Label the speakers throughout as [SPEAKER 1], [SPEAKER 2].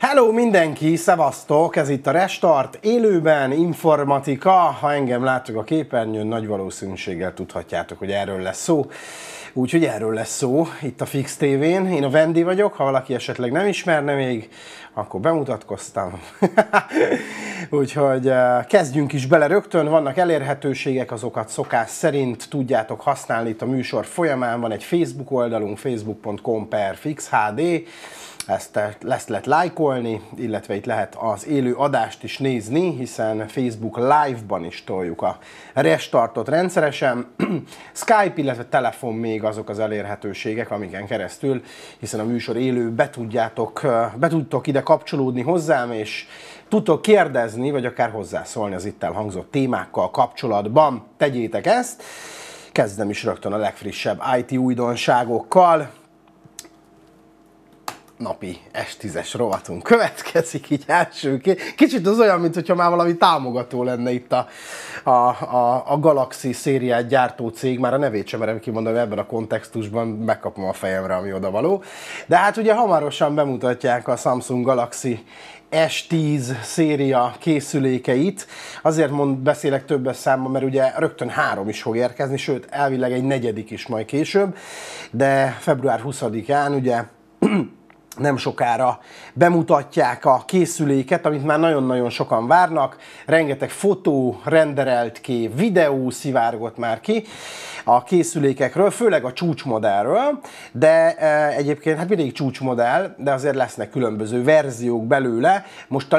[SPEAKER 1] Hello mindenki, szevasztok! Ez itt a Restart, élőben, informatika. Ha engem láttok a képernyőn, nagy valószínűséggel tudhatjátok, hogy erről lesz szó. Úgyhogy erről lesz szó itt a Fix TV-n. Én a Vendi vagyok, ha valaki esetleg nem ismerne még, akkor bemutatkoztam. Úgyhogy kezdjünk is bele rögtön, vannak elérhetőségek, azokat szokás szerint tudjátok használni itt a műsor folyamán. Van egy Facebook oldalunk, facebook.com/fixhd. Ezt lehet lájkolni, illetve itt lehet az élő adást is nézni, hiszen Facebook Live-ban is toljuk a Restartot rendszeresen. Skype, illetve telefon még azok az elérhetőségek, amiken keresztül, hiszen a műsor élő, be tudtok ide kapcsolódni hozzám, és tudtok kérdezni, vagy akár hozzászólni az itt elhangzott témákkal kapcsolatban. Tegyétek ezt! Kezdem is rögtön a legfrissebb IT újdonságokkal. Napi S10-es rovatunk következik így elsőként. Kicsit az olyan, mintha már valami támogató lenne itt a Galaxy szériát gyártó cég. Már a nevét sem merem kimondani, ebben a kontextusban megkapom a fejemre, ami odavaló. De hát ugye hamarosan bemutatják a Samsung Galaxy S10 széria készülékeit. Azért beszélek többes számban, mert ugye rögtön 3 is fog érkezni, sőt elvileg egy 4. is majd később. De február 20-án ugye nem sokára bemutatják a készüléket, amit már nagyon-nagyon sokan várnak. Rengeteg fotó, renderelt kép, videó szivárgott már ki a készülékekről, főleg a csúcsmodellről, de egyébként hát mindig csúcsmodell, de azért lesznek különböző verziók belőle. Most a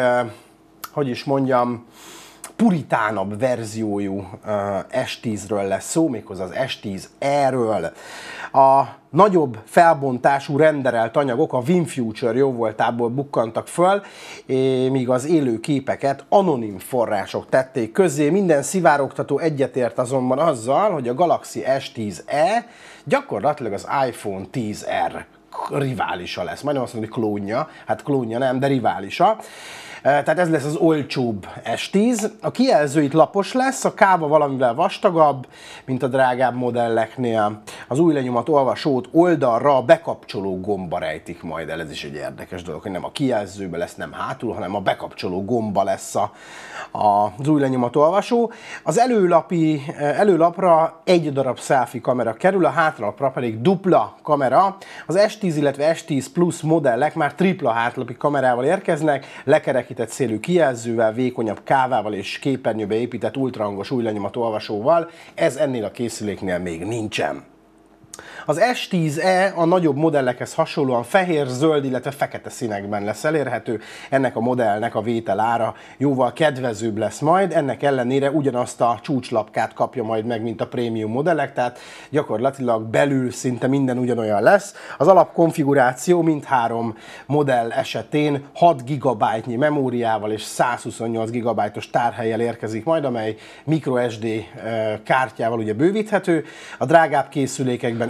[SPEAKER 1] puritánabb verziójú S10-ről lesz szó, méghozzá az S10e-ről. A nagyobb felbontású renderelt anyagok a WinFuture jóvoltából bukkantak föl, míg az élő képeket anonim források tették közzé. Minden szivárogtató egyetért azonban azzal, hogy a Galaxy S10e gyakorlatilag az iPhone XR riválisa lesz. Majdnem azt mondom, hogy klónja, hát klónja nem, de riválisa. Tehát ez lesz az olcsóbb S10. A kijelző itt lapos lesz, a káva valamivel vastagabb, mint a drágább modelleknél. Az új lenyomat olvasót oldalra bekapcsoló gomba rejtik majd el. Ez is egy érdekes dolog, hogy nem a kijelzőbe lesz, nem hátul, hanem a bekapcsoló gomba lesz az új lenyomat olvasó. Az előlapra egy darab selfie kamera kerül, a hátlapra pedig dupla kamera. Az S10, illetve S10 Plus modellek már tripla hátlapi kamerával érkeznek, lekerekített szélű kijelzővel, vékonyabb kávával és képernyőbe épített ultrahangos új lenyomat olvasóval. Ez ennél a készüléknél még nincsen. Az S10e a nagyobb modellekhez hasonlóan fehér, zöld, illetve fekete színekben lesz elérhető. Ennek a modellnek a vételára jóval kedvezőbb lesz majd, ennek ellenére ugyanazt a csúcslapkát kapja majd meg, mint a prémium modellek, tehát gyakorlatilag belül szinte minden ugyanolyan lesz. Az alapkonfiguráció mindhárom modell esetén 6 GB-nyi memóriával és 128 GB-os tárhellyel érkezik majd, amely microSD kártyával ugye bővíthető. A drágább készülékekben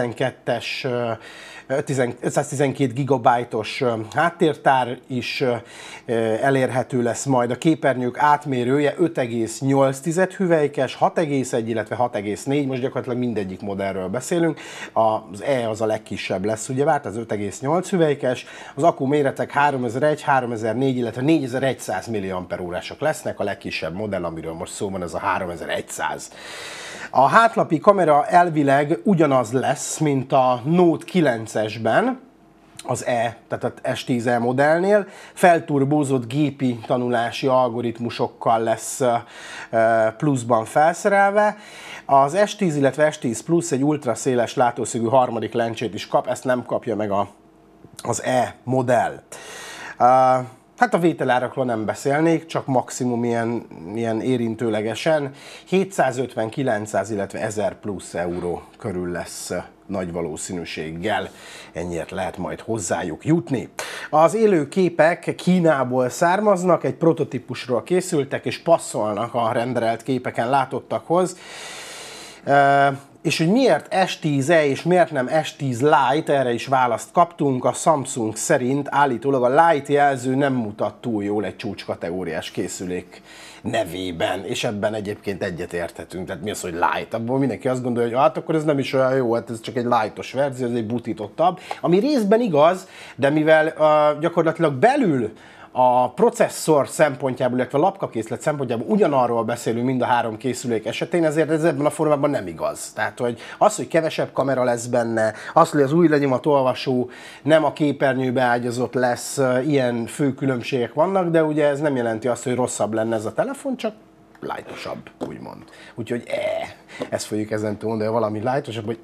[SPEAKER 1] 512 GB-os háttértár is elérhető lesz majd. A képernyők átmérője 5,8 hüvelykes, 6,1, illetve 6,4, most gyakorlatilag mindegyik modellről beszélünk. Az E az a legkisebb lesz, ugye várt, az 5,8 hüvelykes. Az akku méretek 3001, 3004, illetve 4100 mAh-sak lesznek, a legkisebb modell, amiről most szó van, ez a 3100. A hátlapi kamera elvileg ugyanaz lesz, mint a Note 9-esben, az tehát a S10e modellnél. Felturbózott gépi tanulási algoritmusokkal lesz pluszban felszerelve. Az S10, illetve S10 Plus egy ultraszéles látószögű harmadik lencsét is kap, ezt nem kapja meg az E modell. Hát a vételárakról nem beszélnék, csak maximum ilyen érintőlegesen 750-900, illetve 1000 plusz euró körül lesz nagy valószínűséggel. Ennyiért lehet majd hozzájuk jutni. Az élő képek Kínából származnak, egy prototípusról készültek és passzolnak a renderelt képeken látottakhoz. És hogy miért S10e és miért nem S10 Lite, erre is választ kaptunk. A Samsung szerint állítólag a Lite jelző nem mutat túl jól egy csúcskategóriás készülék nevében, és ebben egyébként egyetérthetünk. Tehát mi az, hogy Lite? Abból mindenki azt gondolja, hogy hát akkor ez nem is olyan jó, hát ez csak egy Lite-os verzió, ez egy butítottabb. Ami részben igaz, de mivel gyakorlatilag belül a processzor szempontjából, illetve a lapkakészlet szempontjából ugyanarról beszélünk mind a három készülék esetén, ezért ez ebben a formában nem igaz. Tehát, hogy az, hogy kevesebb kamera lesz benne, az, hogy az új lenyomatolvasó nem a képernyőbe ágyazott lesz, ilyen fő különbségek vannak, de ugye ez nem jelenti azt, hogy rosszabb lenne ez a telefon, csak lightosabb, úgymond. Úgyhogy ezt fogjuk ezentúl mondani, valami lightosabb, hogy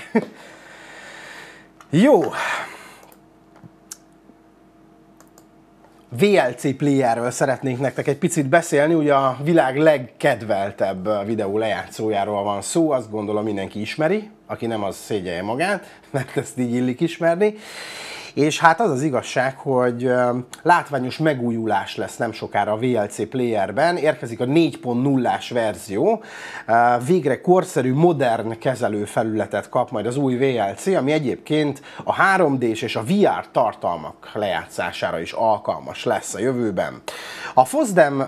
[SPEAKER 1] Jó. VLC playerről szeretnék nektek egy picit beszélni, ugye a világ legkedveltebb videó lejátszójáról van szó, azt gondolom mindenki ismeri, aki nem, az szégyelje magát, mert ezt így illik ismerni. És hát az az igazság, hogy látványos megújulás lesz nem sokára a VLC playerben, érkezik a 4.0-ás verzió, végre korszerű, modern kezelőfelületet kap majd az új VLC, ami egyébként a 3D-s és a VR tartalmak lejátszására is alkalmas lesz a jövőben. A FOSDEM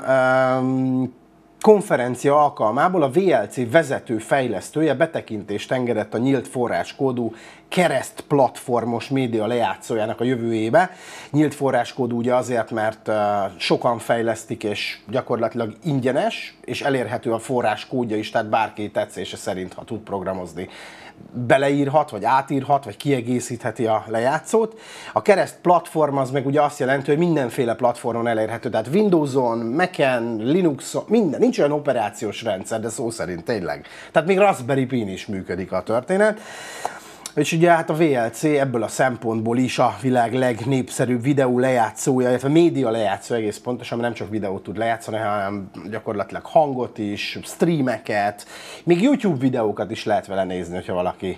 [SPEAKER 1] konferencia alkalmából a VLC vezető fejlesztője betekintést engedett a nyílt forráskódú keresztplatformos média lejátszójának a jövőjébe. Nyílt forráskódú ugye azért, mert sokan fejlesztik, és gyakorlatilag ingyenes, és elérhető a forráskódja is, tehát bárki tetszése szerint, ha tud programozni, beleírhat, vagy átírhat, vagy kiegészítheti a lejátszót. A kereszt platform az meg ugye azt jelenti, hogy mindenféle platformon elérhető, tehát Windowson, Mac-en, Linuxon, minden, nincs olyan operációs rendszer, de szó szerint tényleg. Tehát még Raspberry Pi-n is működik a történet. És ugye hát a VLC ebből a szempontból is a világ legnépszerűbb videó lejátszója, illetve média lejátszó egész pontosan, mert nem csak videót tud lejátszani, hanem gyakorlatilag hangot is, streameket, még YouTube videókat is lehet vele nézni, hogyha valaki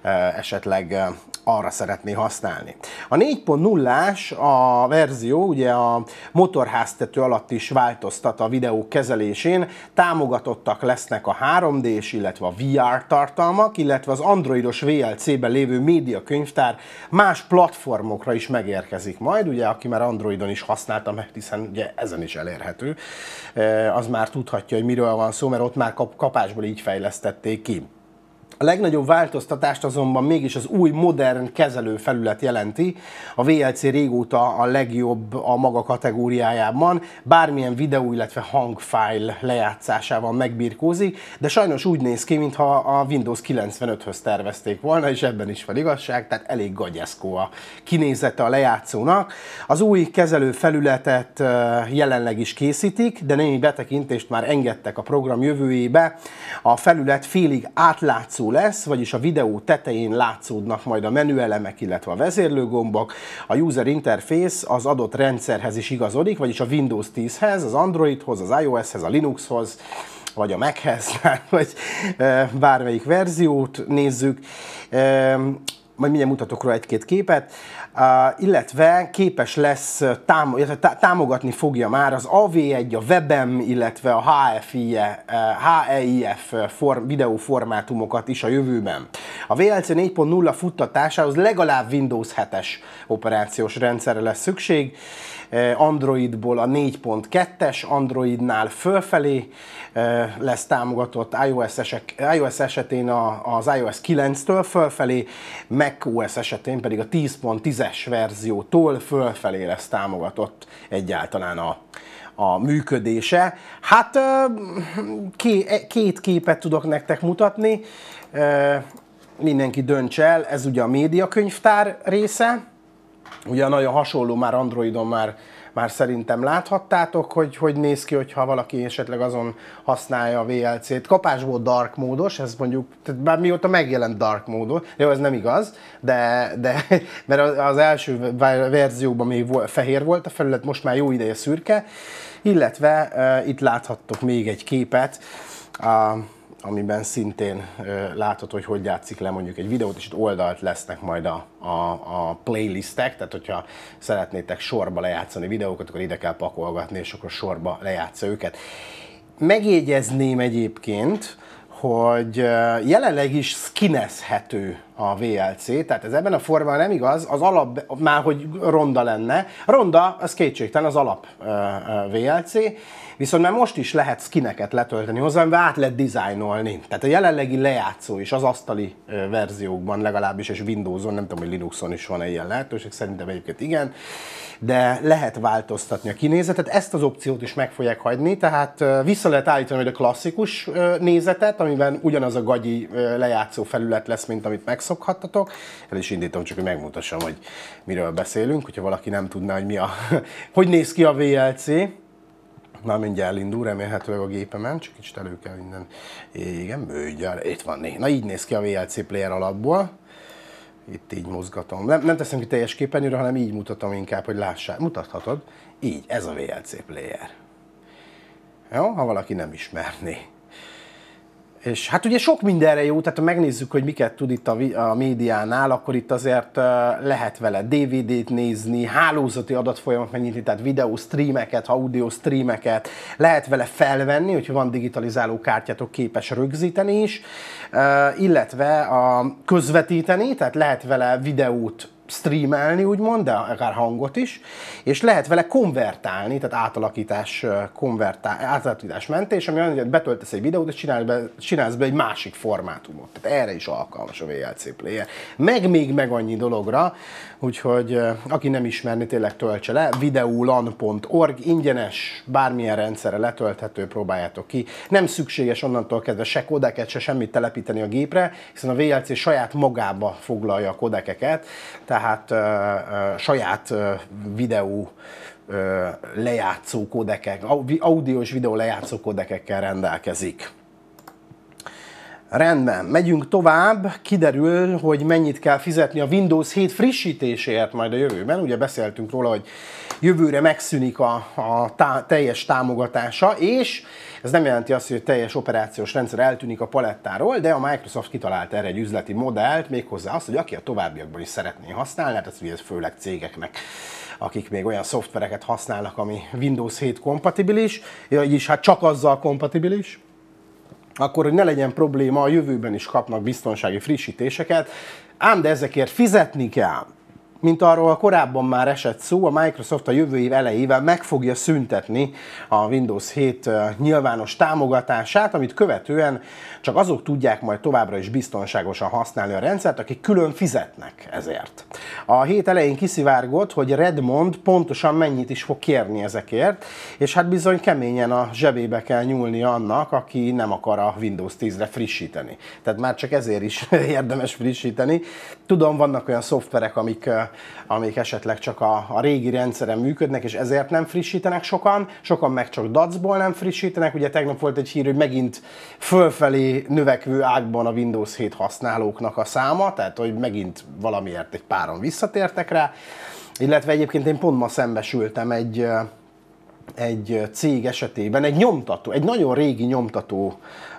[SPEAKER 1] esetleg arra szeretné használni. A 4.0-ás a verzió ugye a motorháztető alatt is változtat a videók kezelésén, támogatottak lesznek a 3D-s, illetve a VR tartalmak, illetve az androidos VLC-ben lévő médiakönyvtár más platformokra is megérkezik majd, ugye aki már Androidon is használta, mert hiszen ugye ezen is elérhető, az már tudhatja, hogy miről van szó, mert ott már kapásból így fejlesztették ki. A legnagyobb változtatást azonban mégis az új modern kezelőfelület jelenti. A VLC régóta a legjobb a maga kategóriájában, bármilyen videó, illetve hangfájl lejátszásával megbirkózik, de sajnos úgy néz ki, mintha a Windows 95-höz tervezték volna, és ebben is van igazság, tehát elég gagyeszkó a kinézete a lejátszónak. Az új kezelőfelületet jelenleg is készítik, de némi betekintést már engedtek a program jövőjébe. A felület félig átlátszó lesz, vagyis a videó tetején látszódnak majd a menüelemek, illetve a vezérlőgombok. A user interface az adott rendszerhez is igazodik, vagyis a Windows 10-hez, az Androidhoz, az iOS-hez, a Linuxhoz, vagy a Mac-hez, vagy bármelyik verziót nézzük. Majd mindjárt mutatok rá egy-két képet, illetve képes lesz, támogatni fogja már az AV1, a WebM, illetve a HEIF videóformátumokat is a jövőben. A VLC 4.0 futtatásához legalább Windows 7-es operációs rendszerre lesz szükség, Androidból a 4.2-es, Androidnál fölfelé lesz támogatott, iOS esetén az iOS 9-től fölfelé, macOS esetén pedig a 10.10-es verziótól fölfelé lesz támogatott egyáltalán a működése. Hát két képet tudok nektek mutatni, mindenki dönts el, ez ugye a médiakönyvtár része, ugye nagyon hasonló, már Androidon már szerintem láthattátok, hogy néz ki, hogyha valaki esetleg azon használja a VLC-t. Kapásból dark módos, ez mondjuk, bár mióta megjelent dark módos, jó, ez nem igaz, de mert az első verzióban még fehér volt a felület, most már jó ideje szürke, illetve itt láthattok még egy képet, amiben szintén látható, hogy játszik le mondjuk egy videót, és itt oldalt lesznek majd a playlistek, tehát hogyha szeretnétek sorba lejátszani videókat, akkor ide kell pakolgatni, és akkor sorba lejátsza őket. Megjegyezném egyébként, hogy jelenleg is skinezhető a VLC, tehát ez ebben a formában nem igaz, az alap már, hogy ronda lenne. Ronda, az kétségtelen az alap VLC, viszont már most is lehet skineket letölteni hozzá, amivel át lehet dizájnolni. Tehát a jelenlegi lejátszó is az asztali verziókban legalábbis, és Windowson, nem tudom, hogy Linuxon is van ilyen lehetőség, szerintem egyébként igen, de lehet változtatni a kinézetet, ezt az opciót is meg fogják hagyni, tehát vissza lehet állítani majd a klasszikus nézetet, amiben ugyanaz a gagyi lejátszó felület lesz, mint amit megszokhattatok. El is indítom, csak hogy megmutassam, hogy miről beszélünk, hogyha valaki nem tudná, hogy hogy néz ki a VLC. Már mindjárt elindul, remélhetőleg a gépemen, csak kicsit elő kell minden. Igen, bőgyár, itt van. Na így néz ki a VLC player alapból. Itt így mozgatom. Nem teszem ki teljes képernyőre, hanem így mutatom inkább, hogy lássák. Mutathatod. Így, ez a VLC player. Jó, ha valaki nem ismerné. És hát ugye sok mindenre jó, tehát ha megnézzük, hogy miket tud itt a médiánál, akkor itt azért lehet vele DVD-t nézni, hálózati adatfolyamat megnyitni, tehát videó streameket, audio streameket, lehet vele felvenni, hogyha van digitalizáló kártyátok, képes rögzíteni is, illetve közvetíteni, tehát lehet vele videót streamelni, úgymond, de akár hangot is, és lehet vele konvertálni, tehát átalakításmentés, ami olyan, hogy betöltesz egy videót, és csinálsz be egy másik formátumot. Tehát erre is alkalmas a VLC player. Meg annyi dologra, úgyhogy aki nem ismerni, tényleg töltse le. videolan.org, ingyenes, bármilyen rendszerre letölthető, próbáljátok ki. Nem szükséges onnantól kezdve se kodeket, se semmit telepíteni a gépre, hiszen a VLC saját magába foglalja a kodekeket, tehát saját videó lejátszó kodekek, audio és videó lejátszó kodekekkel rendelkezik. Rendben, megyünk tovább, kiderül, hogy mennyit kell fizetni a Windows 7 frissítéséért majd a jövőben. Ugye beszéltünk róla, hogy jövőre megszűnik a teljes támogatása, és ez nem jelenti azt, hogy a teljes operációs rendszer eltűnik a palettáról, de a Microsoft kitalált erre egy üzleti modellt, méghozzá azt, hogy aki a továbbiakban is szeretné használni, hát ez ugye főleg cégeknek, akik még olyan szoftvereket használnak, ami Windows 7 kompatibilis, vagyis hát csak azzal kompatibilis, akkor, hogy ne legyen probléma, a jövőben is kapnak biztonsági frissítéseket, ám de ezekért fizetni kell. Mint arról korábban már esett szó, a Microsoft a jövő év elejével meg fogja szüntetni a Windows 7 nyilvános támogatását, amit követően csak azok tudják majd továbbra is biztonságosan használni a rendszert, akik külön fizetnek ezért. A hét elején kiszivárgott, hogy Redmond pontosan mennyit is fog kérni ezekért, és hát bizony keményen a zsebébe kell nyúlni annak, aki nem akar a Windows 10-re frissíteni. Tehát már csak ezért is érdemes frissíteni. Tudom, vannak olyan szoftverek, amik esetleg csak a régi rendszeren működnek, és ezért nem frissítenek sokan meg csak DAC-ból nem frissítenek. Ugye tegnap volt egy hír, hogy megint fölfelé növekvő ágban a Windows 7 használóknak a száma, tehát hogy megint valamiért egy páran visszatértek rá. Illetve egyébként én pont ma szembesültem egy cég esetében, egy nagyon régi nyomtató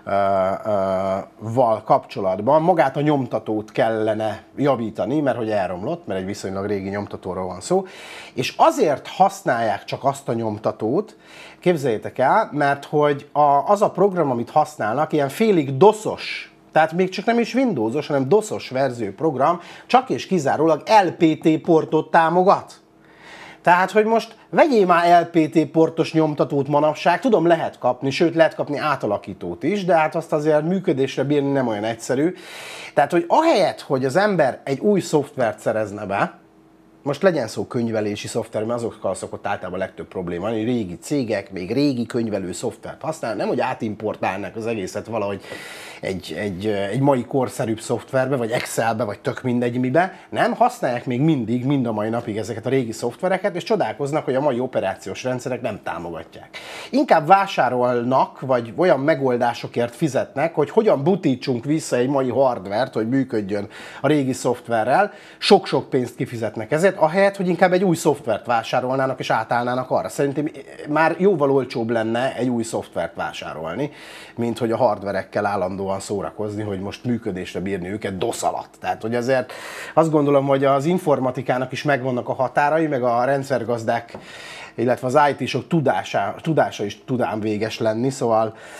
[SPEAKER 1] val kapcsolatban magát a nyomtatót kellene javítani, mert hogy elromlott, mert egy viszonylag régi nyomtatóról van szó, és azért használják csak azt a nyomtatót, képzeljétek el, mert hogy az a program, amit használnak, ilyen félig DOS-os, tehát még csak nem is Windowsos, hanem DOS-os verzió program, csak és kizárólag LPT portot támogat. Tehát, hogy most vegyél már LPT portos nyomtatót manapság, tudom, lehet kapni, sőt lehet kapni átalakítót is, de hát azt azért működésre bírni nem olyan egyszerű. Tehát, hogy ahelyett, hogy az ember egy új szoftvert szerezne be, most legyen szó könyvelési szoftver, mert azokkal szokott általában a legtöbb probléma, hogy régi cégek még régi könyvelő szoftvert használnak, nem hogy átimportálnak az egészet valahogy egy mai korszerűbb szoftverbe, vagy Excelbe, vagy tök mindegy mibe, nem, használják még mindig, mind a mai napig ezeket a régi szoftvereket, és csodálkoznak, hogy a mai operációs rendszerek nem támogatják. Inkább vásárolnak, vagy olyan megoldásokért fizetnek, hogy hogyan butítsunk vissza egy mai hardvert, hogy működjön a régi szoftverrel, sok-sok pénzt kifizetnek ezért, ahelyett, hogy inkább egy új szoftvert vásárolnának és átállnának arra. Szerintem már jóval olcsóbb lenne egy új szoftvert vásárolni, mint hogy a hardverekkel állandóan szórakozni, hogy most működésre bírni őket DOS alatt. Tehát, hogy azért azt gondolom, hogy az informatikának is megvannak a határai, meg a rendszergazdák, illetve az IT-sok tudása is tud ám véges lenni, szóval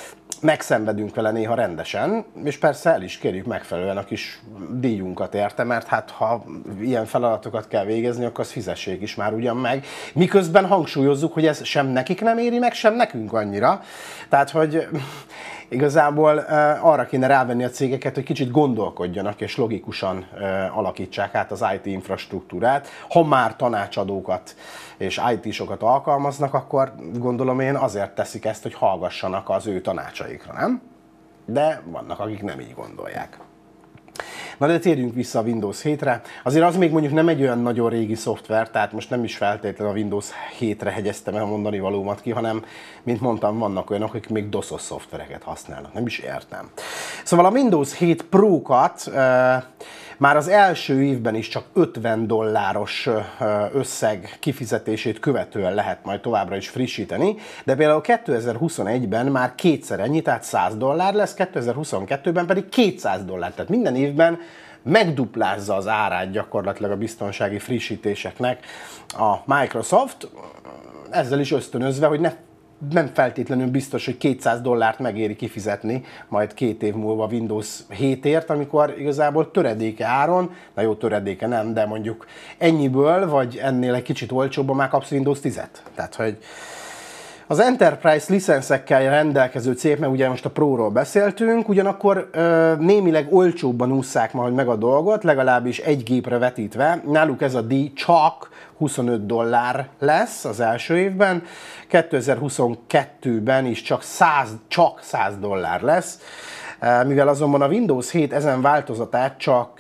[SPEAKER 1] megszenvedünk vele néha rendesen, és persze el is kérjük megfelelően a kis díjunkat érte, mert hát ha ilyen feladatokat kell végezni, akkor azt fizessék is már ugyan meg. Miközben hangsúlyozzuk, hogy ez sem nekik nem éri meg, sem nekünk annyira. Tehát, hogy igazából arra kéne rávenni a cégeket, hogy kicsit gondolkodjanak és logikusan alakítsák át az IT infrastruktúrát. Ha már tanácsadókat és IT-sokat alkalmaznak, akkor gondolom én azért teszik ezt, hogy hallgassanak az ő tanácsaikra, nem? De vannak, akik nem így gondolják. Na de térjünk vissza a Windows 7-re. Azért az még mondjuk nem egy olyan nagyon régi szoftver, tehát most nem is feltétlenül a Windows 7-re hegyeztem el a mondani valómat ki, hanem, mint mondtam, vannak olyanok, akik még DOS-os szoftvereket használnak. Nem is értem. Szóval a Windows 7 Pro-kat már az első évben is csak $50 összeg kifizetését követően lehet majd továbbra is frissíteni, de például 2021-ben már kétszer ennyi, tehát $100 lesz, 2022-ben pedig $200. Tehát minden évben megduplázza az árát gyakorlatilag a biztonsági frissítéseknek a Microsoft, ezzel is ösztönözve, hogy nem feltétlenül biztos, hogy $200 megéri kifizetni majd 2 év múlva Windows 7-ért, amikor igazából töredéke áron, na jó, töredéke nem, de mondjuk ennyiből, vagy ennél egy kicsit olcsóbban már kapsz Windows 10-et. Tehát, hogy az Enterprise licenszekkel rendelkező cégek, mert ugye most a Pro-ról beszéltünk, ugyanakkor némileg olcsóbban ússzák majd meg a dolgot, legalábbis egy gépre vetítve. Náluk ez a díj csak $25 lesz az első évben, 2022-ben is csak $100 lesz, mivel azonban a Windows 7 ezen változatát csak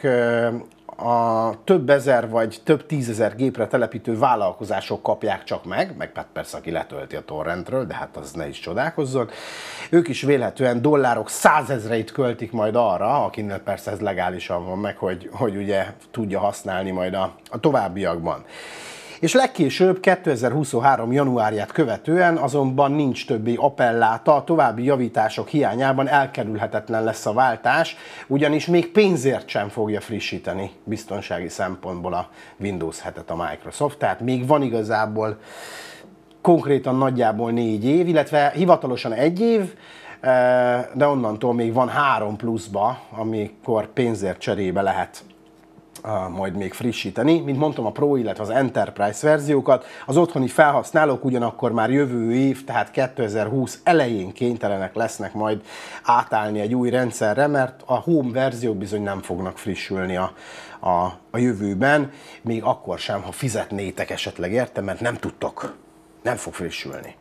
[SPEAKER 1] a több ezer vagy több tízezer gépre telepítő vállalkozások kapják csak meg persze aki letölti a torrentről, de hát az ne is csodálkozzon. Ők is vélhetően dollárok 100 000-eit költik majd arra, akinek persze ez legálisan van meg, hogy ugye tudja használni majd a továbbiakban. És legkésőbb 2023. januárját követően azonban nincs többi appelláta, a további javítások hiányában elkerülhetetlen lesz a váltás, ugyanis még pénzért sem fogja frissíteni biztonsági szempontból a Windows 7-et a Microsoft, tehát még van igazából konkrétan nagyjából 4 év, illetve hivatalosan 1 év, de onnantól még van 3 pluszba, amikor pénzért cserébe lehet majd még frissíteni. Mint mondtam, a Pro, illetve az Enterprise verziókat az otthoni felhasználók ugyanakkor már jövő év, tehát 2020 elején kénytelenek lesznek majd átállni egy új rendszerre, mert a Home verziók bizony nem fognak frissülni a jövőben, még akkor sem, ha fizetnétek esetleg érte, mert nem tudtok, nem fog frissülni.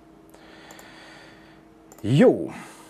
[SPEAKER 1] Jó.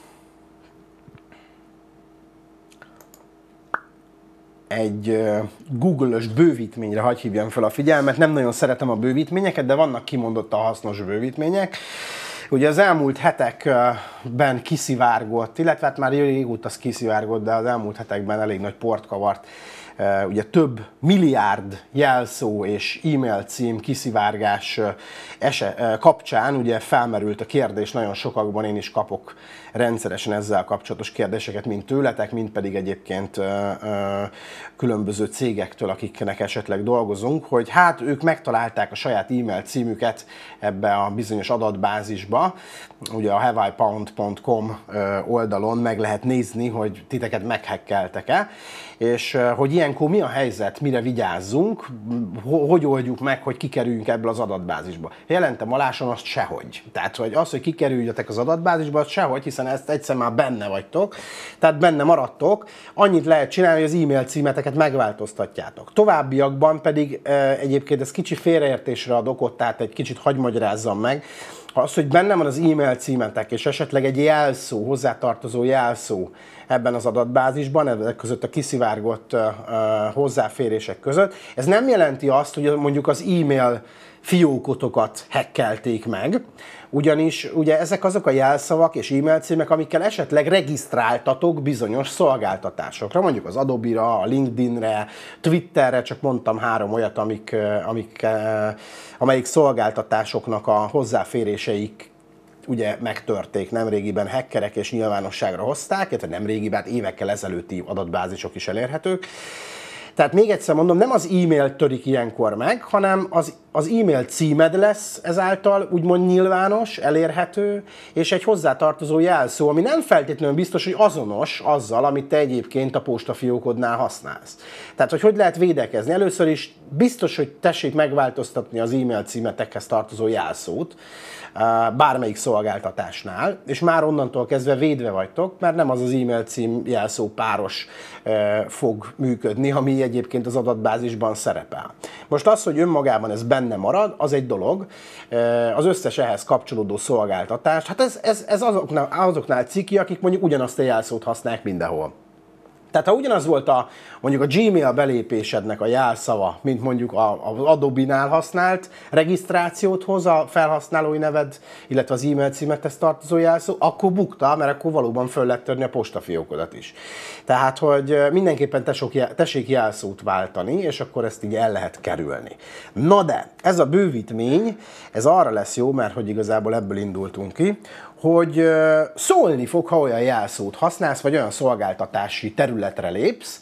[SPEAKER 1] Egy Google-ös bővítményre hadd hívjam fel a figyelmet. Nem nagyon szeretem a bővítményeket, de vannak kimondottan hasznos bővítmények. Ugye az elmúlt hetekben kiszivárgott, illetve hát már régóta az kiszivárgott, de az elmúlt hetekben elég nagy port kavart. Ugye több milliárd jelszó és e-mail cím kiszivárgás kapcsán ugye felmerült a kérdés nagyon sokakban, én is kapok rendszeresen ezzel kapcsolatos kérdéseket, mind tőletek, mind pedig egyébként különböző cégektől, akiknek esetleg dolgozunk, hogy hát ők megtalálták a saját e-mail címüket ebbe a bizonyos adatbázisba. Ugye a haveIfound.com oldalon meg lehet nézni, hogy titeket meghekkeltek-e, és hogy ilyenkor mi a helyzet, mire vigyázzunk, hogy oldjuk meg, hogy kikerüljünk ebből az adatbázisba. Jelentem aláson azt sehogy. Tehát hogy az, hogy kikerüljetek az adatbázisba, az sehogy, hiszen ezt egyszer már benne vagytok, tehát benne maradtok, annyit lehet csinálni, hogy az e-mail címeteket megváltoztatjátok. Továbbiakban pedig egyébként ez kicsi félreértésre ad okot, tehát egy kicsit hadd magyarázzam meg, az, hogy benne van az e-mail címetek, és esetleg egy jelszó, hozzátartozó jelszó ebben az adatbázisban, ezek között a kiszivárgott hozzáférések között, ez nem jelenti azt, hogy mondjuk az e-mail fiókotokat hackelték meg, ugyanis ugye ezek azok a jelszavak és e-mail címek, amikkel esetleg regisztráltatok bizonyos szolgáltatásokra, mondjuk az Adobe-ra, a LinkedIn-re, Twitterre, csak mondtam 3 olyat, amelyik szolgáltatásoknak a hozzáféréseik ugye megtörték nemrégiben hackerek és nyilvánosságra hozták, illetve nemrégiben, hát évekkel ezelőtti adatbázisok is elérhetők. Tehát még egyszer mondom, nem az e-mail törik ilyenkor meg, hanem az e-mail címed lesz ezáltal úgymond nyilvános, elérhető, és egy hozzátartozó jelszó, ami nem feltétlenül biztos, hogy azonos azzal, amit te egyébként a postafiókodnál használsz. Tehát, hogy lehet védekezni? Először is biztos, hogy tessék megváltoztatni az e-mail címetekhez tartozó jelszót, bármelyik szolgáltatásnál, és már onnantól kezdve védve vagytok, mert nem az az e-mail cím jelszó páros fog működni, ami egyébként az adatbázisban szerepel. Most az, hogy önmagában ez benne marad, az egy dolog, az összes ehhez kapcsolódó szolgáltatás, hát ez azoknál ciki, akik mondjuk ugyanazt a jelszót használják mindenhol. Tehát ha ugyanaz volt mondjuk a Gmail belépésednek a jelszava, mint mondjuk az Adobe-nál használt regisztrációt hoz a felhasználói neved, illetve az e-mail címethez tartozó jelszó, akkor bukta, mert akkor valóban föl lehet törni a postafiókodat is. Tehát, hogy mindenképpen tessék jelszót váltani, és akkor ezt így el lehet kerülni. Na de, ez a bővítmény, ez arra lesz jó, mert hogy igazából ebből indultunk ki, hogy szólni fog, ha olyan jelszót használsz, vagy olyan szolgáltatási területre lépsz,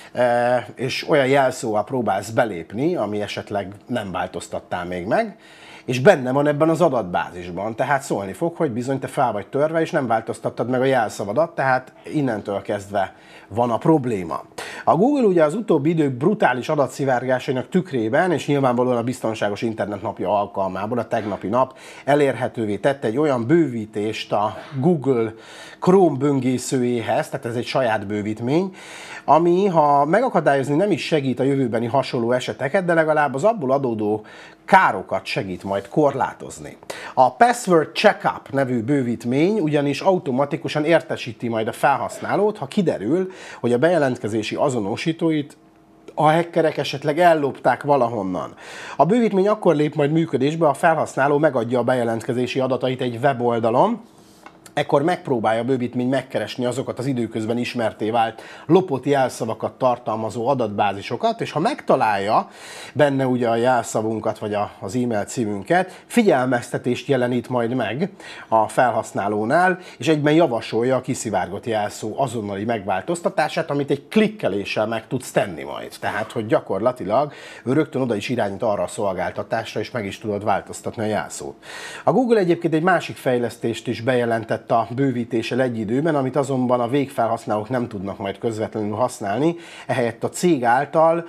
[SPEAKER 1] és olyan jelszóval próbálsz belépni, ami esetleg nem változtattál még meg, és benne van ebben az adatbázisban. Tehát szólni fog, hogy bizony te fel vagy törve, és nem változtattad meg a jelszavadat, tehát innentől kezdve van a probléma. A Google ugye az utóbbi idők brutális adatszivárgásainak tükrében, és nyilvánvalóan a Biztonságos Internet napja alkalmából, a tegnapi nap elérhetővé tette egy olyan bővítést a Google Chrome böngészőjéhez, tehát ez egy saját bővítmény, ami, ha megakadályozni nem is segít a jövőbeni hasonló eseteket, de legalább az abból adódó károkat segít majd korlátozni. A Password Checkup nevű bővítmény ugyanis automatikusan értesíti majd a felhasználót, ha kiderül, hogy a bejelentkezési azonosítóit a hackerek esetleg ellopták valahonnan. A bővítmény akkor lép majd működésbe, ha a felhasználó megadja a bejelentkezési adatait egy weboldalon, ekkor megpróbálja a bővítmény megkeresni azokat az időközben ismertté vált lopott jelszavakat tartalmazó adatbázisokat, és ha megtalálja benne ugye a jelszavunkat vagy az e-mail címünket, figyelmeztetést jelenít majd meg a felhasználónál, és egyben javasolja a kiszivárgott jelszó azonnali megváltoztatását, amit egy klikkeléssel meg tudsz tenni majd. Tehát, hogy gyakorlatilag ő rögtön oda is irányít arra a szolgáltatásra, és meg is tudod változtatni a jelszót. A Google egyébként egy másik fejlesztést is bejelentett a bővítéssel egy időben, amit azonban a végfelhasználók nem tudnak majd közvetlenül használni, ehelyett a cég által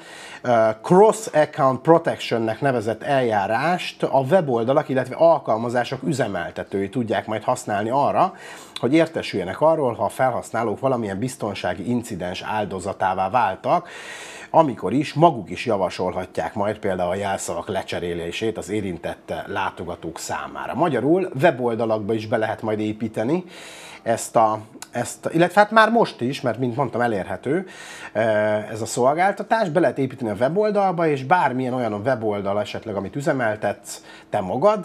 [SPEAKER 1] Cross Account Protection-nek nevezett eljárást a weboldalak, illetve alkalmazások üzemeltetői tudják majd használni arra, hogy értesüljenek arról, ha a felhasználók valamilyen biztonsági incidens áldozatává váltak, amikor is maguk is javasolhatják majd például a jelszavak lecserélését az érintett látogatók számára. Magyarul weboldalakba is be lehet majd építeni ezt, illetve hát már most is, mert mint mondtam elérhető ez a szolgáltatás, be lehet építeni a weboldalba, és bármilyen olyan weboldal esetleg, amit üzemeltetsz te magad,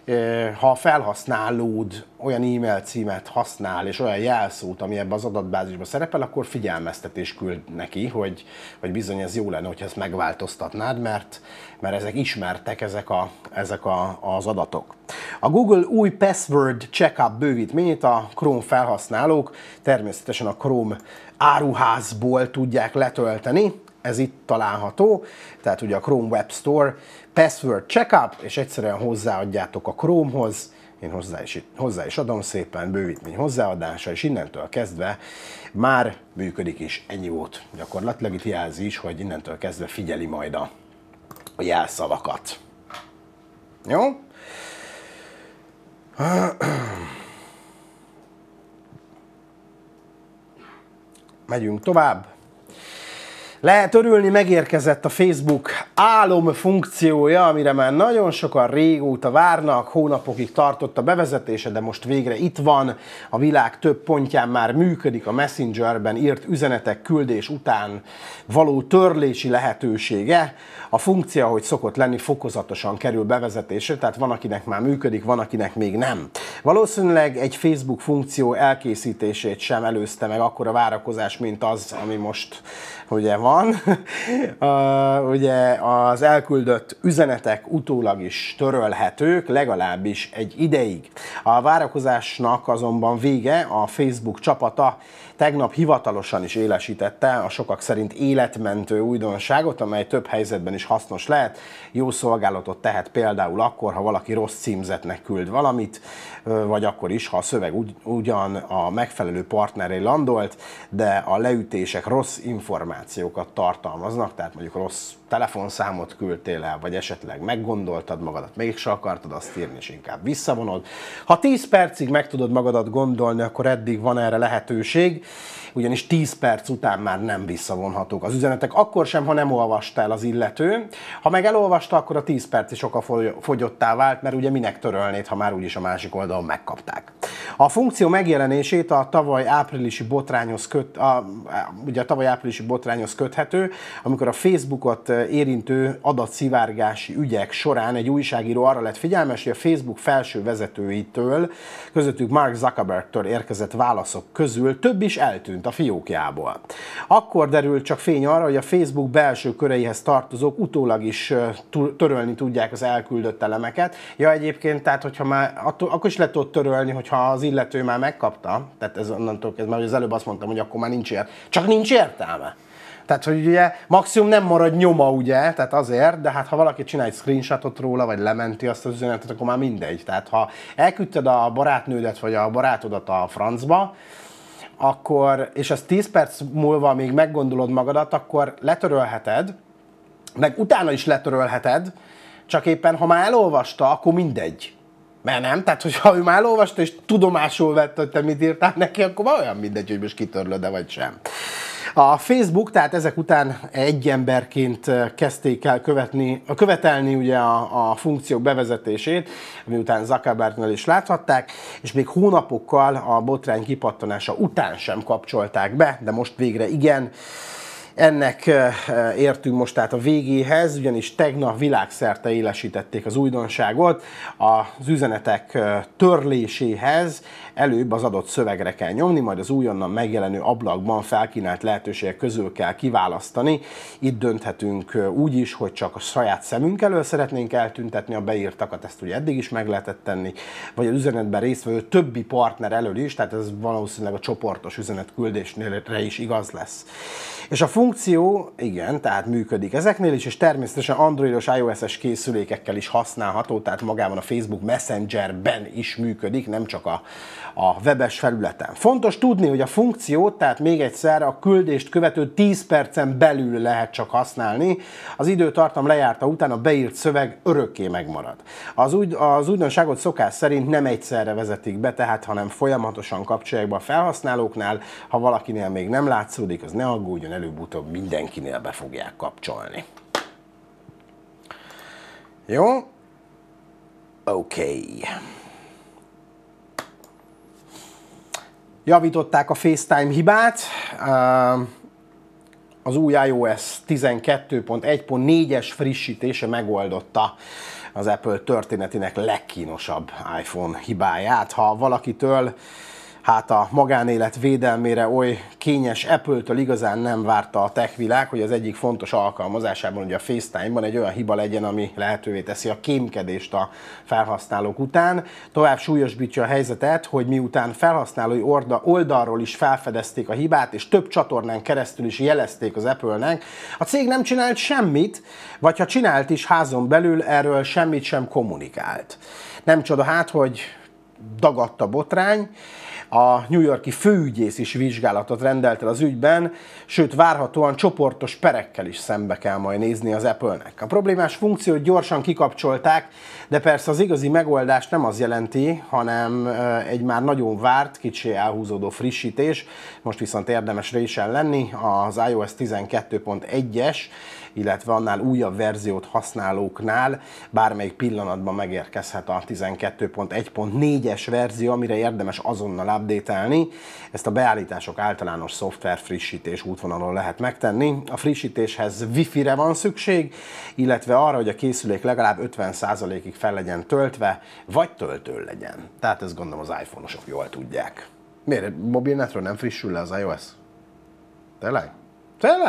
[SPEAKER 1] ha a felhasználód olyan e-mail címet használ, és olyan jelszót, ami ebben az adatbázisban szerepel, akkor figyelmeztetés küld neki, hogy bizony ez jó lenne, hogyha ezt megváltoztatnád, mert ezek ismertek, ezek az adatok. A Google új Password Checkup bővítményét a Chrome felhasználók természetesen a Chrome áruházból tudják letölteni. Ez itt található, tehát ugye a Chrome Web Store Password Checkup, és egyszerűen hozzáadjátok a Chromehoz, én hozzá is adom szépen, bővítmény hozzáadása, és innentől kezdve már működik is. Ennyi volt. Gyakorlatilag itt jelzi is, hogy innentől kezdve figyeli majd a jelszavakat. Jó? Megyünk tovább. Lehet örülni, megérkezett a Facebook álom funkciója, amire már nagyon sokan régóta várnak, hónapokig tartott a bevezetése, de most végre itt van, a világ több pontján már működik a Messengerben írt üzenetek küldés után való törlési lehetősége. A funkció, ahogy szokott lenni, fokozatosan kerül bevezetésre, tehát van, akinek már működik, van, akinek még nem. Valószínűleg egy Facebook funkció elkészítését sem előzte meg akkora várakozás, mint az, ami most ugye van. van, ugye az elküldött üzenetek utólag is törölhetők, legalábbis egy ideig. A várakozásnak azonban vége, a Facebook csapata tegnap hivatalosan is élesítette a sokak szerint életmentő újdonságot, amely több helyzetben is hasznos lehet. Jó szolgálatot tehet például akkor, ha valaki rossz címzetnek küld valamit, vagy akkor is, ha a szöveg ugyan a megfelelő partneré landolt, de a leütések rossz információkat tartalmaznak, tehát mondjuk rossz telefonszámot küldtél el, vagy esetleg meggondoltad magadat, mégse akartad azt írni, és inkább visszavonod. Ha 10 percig meg tudod magadat gondolni, akkor eddig van erre lehetőség, ugyanis 10 perc után már nem visszavonhatók az üzenetek, akkor sem, ha nem olvasta el az illető. Ha meg elolvasta, akkor a 10 perc is okafogyottá vált, mert ugye minek törölnéd, ha már úgyis a másik oldalon megkapták. A funkció megjelenését a tavaly áprilisi botrányhoz köthető, amikor a Facebookot érintő adatszivárgási ügyek során egy újságíró arra lett figyelmes, hogy a Facebook felső vezetőitől, közöttük Mark Zuckerbergtől érkezett válaszok közül több is eltűnt a fiókjából. Akkor derült csak fény arra, hogy a Facebook belső köreihez tartozók utólag is törölni tudják az elküldött elemeket. Ja, egyébként, tehát hogyha már akkor is lehet ott törölni, hogyha az illető már megkapta, tehát ez onnantól kezdve, mert az előbb azt mondtam, hogy akkor már nincs értelme. Csak nincs értelme. Tehát, hogy ugye maximum nem marad nyoma, ugye, tehát azért, de hát ha valaki csinál egy screenshotot róla, vagy lementi azt az üzenetet, akkor már mindegy. Tehát ha elküldted a barátnődet, vagy a barátodat a francba, akkor, és ezt 10 perc múlva még meggondolod magadat, akkor letörölheted, meg utána is letörölheted, csak éppen ha már elolvasta, akkor mindegy. Mert nem, tehát hogyha ő már elolvasta és tudomásul vette, hogy te mit írtál neki, akkor már olyan mindegy, hogy most kitörlöd-e vagy sem. A Facebook, tehát ezek után egy emberként kezdték el követelni ugye a funkciók bevezetését, miután Zuckerbergnél is láthatták, és még hónapokkal a botrány kipattanása után sem kapcsolták be, de most végre igen. Ennek értünk most tehát a végéhez, ugyanis tegnap világszerte élesítették az újdonságot. Az üzenetek törléséhez előbb az adott szövegre kell nyomni, majd az újonnan megjelenő ablakban felkínált lehetőségek közül kell kiválasztani. Itt dönthetünk úgy is, hogy csak a saját szemünk elől szeretnénk eltüntetni a beírtakat, ezt ugye eddig is meg lehetett tenni, vagy az üzenetben résztvevő többi partner elől is, tehát ez valószínűleg a csoportos üzenetküldésnél is igaz lesz. És a funkció, igen, tehát működik ezeknél is, és természetesen androidos, iOS-es készülékekkel is használható, tehát magában a Facebook Messengerben is működik, nem csak a webes felületen. Fontos tudni, hogy a funkciót, tehát még egyszer a küldést követő 10 percen belül lehet csak használni, az időtartam lejárta után a beírt szöveg örökké megmarad. Az újdonságot szokás szerint nem egyszerre vezetik be, tehát hanem folyamatosan kapcsolják be a felhasználóknál, ha valakinél még nem látszódik, az ne aggódjon, előbb-utóbb mindenkinél be fogják kapcsolni. Jó? Oké. Javították a FaceTime hibát. Az új iOS 12.1.4-es frissítése megoldotta az Apple történetének legkínosabb iPhone hibáját. Ha valakitől hát a magánélet védelmére oly kényes Apple-től igazán nem várta a tech világ, hogy az egyik fontos alkalmazásában, ugye a FaceTime-ban egy olyan hiba legyen, ami lehetővé teszi a kémkedést a felhasználók után. Tovább súlyosbítja a helyzetet, hogy miután felhasználói oldalról is felfedezték a hibát, és több csatornán keresztül is jelezték az Apple-nek, a cég nem csinált semmit, vagy ha csinált is házon belül, erről semmit sem kommunikált. Nem csoda hát, hogy dagadt a botrány. A New York-i főügyész is vizsgálatot rendelt el az ügyben, sőt várhatóan csoportos perekkel is szembe kell majd nézni az Apple-nek. A problémás funkciót gyorsan kikapcsolták, de persze az igazi megoldás nem az jelenti, hanem egy már nagyon várt, kicsi elhúzódó frissítés. Most viszont érdemes résen lenni, az iOS 12.1-es, illetve annál újabb verziót használóknál bármelyik pillanatban megérkezhet a 12.1.4-es verzió, amire érdemes azonnal update-elni. Ezt a beállítások általános szoftver frissítés útvonalon lehet megtenni. A frissítéshez Wi-Fi-re van szükség, illetve arra, hogy a készülék legalább 50%-ig fel legyen töltve, vagy töltő legyen. Tehát ezt gondolom az iPhone-osok jól tudják. Miért? Mobilnetről nem frissül le az iOS? Tényleg? Tényleg?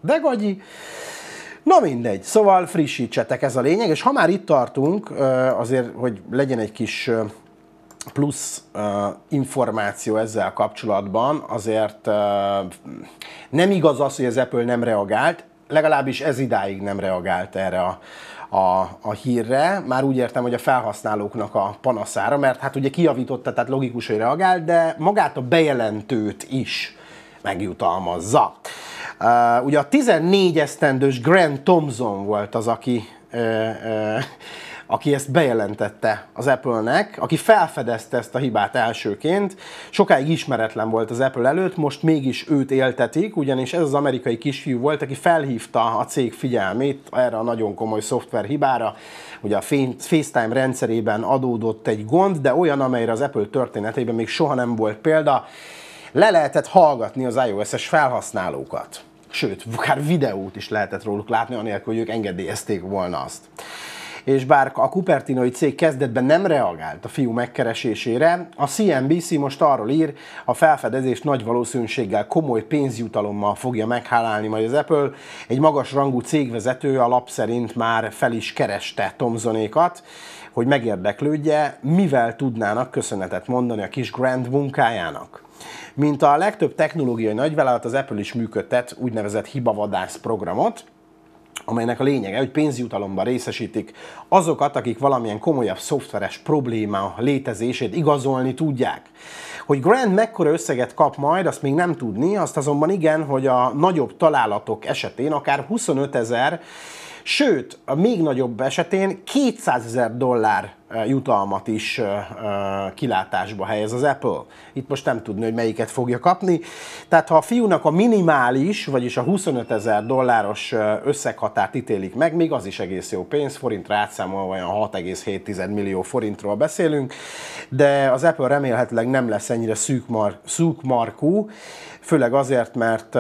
[SPEAKER 1] de gagyi. Na mindegy, szóval frissítsetek, ez a lényeg, és ha már itt tartunk, azért, hogy legyen egy kis plusz információ ezzel kapcsolatban, azért nem igaz az, hogy az Apple nem reagált, legalábbis ez idáig nem reagált erre a hírre, már úgy értem, hogy a felhasználóknak a panaszára, mert hát ugye kijavította, tehát logikus, hogy reagált, de magát a bejelentőt is megjutalmazza. Ugye a 14 esztendős Grant Thompson volt az, aki ezt bejelentette az Apple-nek, aki felfedezte ezt a hibát elsőként. Sokáig ismeretlen volt az Apple előtt, most mégis őt éltetik, ugyanis ez az amerikai kisfiú volt, aki felhívta a cég figyelmét erre a nagyon komoly szoftverhibára. Ugye a FaceTime rendszerében adódott egy gond, de olyan, amelyre az Apple történetében még soha nem volt példa. Le lehetett hallgatni az iOS-es felhasználókat. Sőt, akár videót is lehetett róluk látni, anélkül, hogy ők engedélyezték volna azt. És bár a Cupertinoi cég kezdetben nem reagált a fiú megkeresésére, a CNBC most arról ír, a felfedezést nagy valószínűséggel komoly pénzjutalommal fogja meghálálni majd az Apple. Egy magas rangú cégvezető a lap szerint már fel is kereste Thompsonékat, hogy megérdeklődje, mivel tudnának köszönetet mondani a kis Grant munkájának. Mint a legtöbb technológiai nagyvállalat, az Apple is működtet úgynevezett hibavadász programot, amelynek a lényege, hogy pénzjutalomban részesítik azokat, akik valamilyen komolyabb szoftveres probléma létezését igazolni tudják. Hogy Grant mekkora összeget kap majd, azt még nem tudni, azt azonban igen, hogy a nagyobb találatok esetén akár 25 000, sőt, a még nagyobb esetén $200,000 jutalmat is kilátásba helyez az Apple. Itt most nem tudni, hogy melyiket fogja kapni. Tehát ha a fiúnak a minimális, vagyis a $25,000 összeghatárt ítélik meg, még az is egész jó pénz, forintra átszámolva olyan 6,7 millió forintról beszélünk, de az Apple remélhetőleg nem lesz ennyire szűkmarkú, főleg azért, mert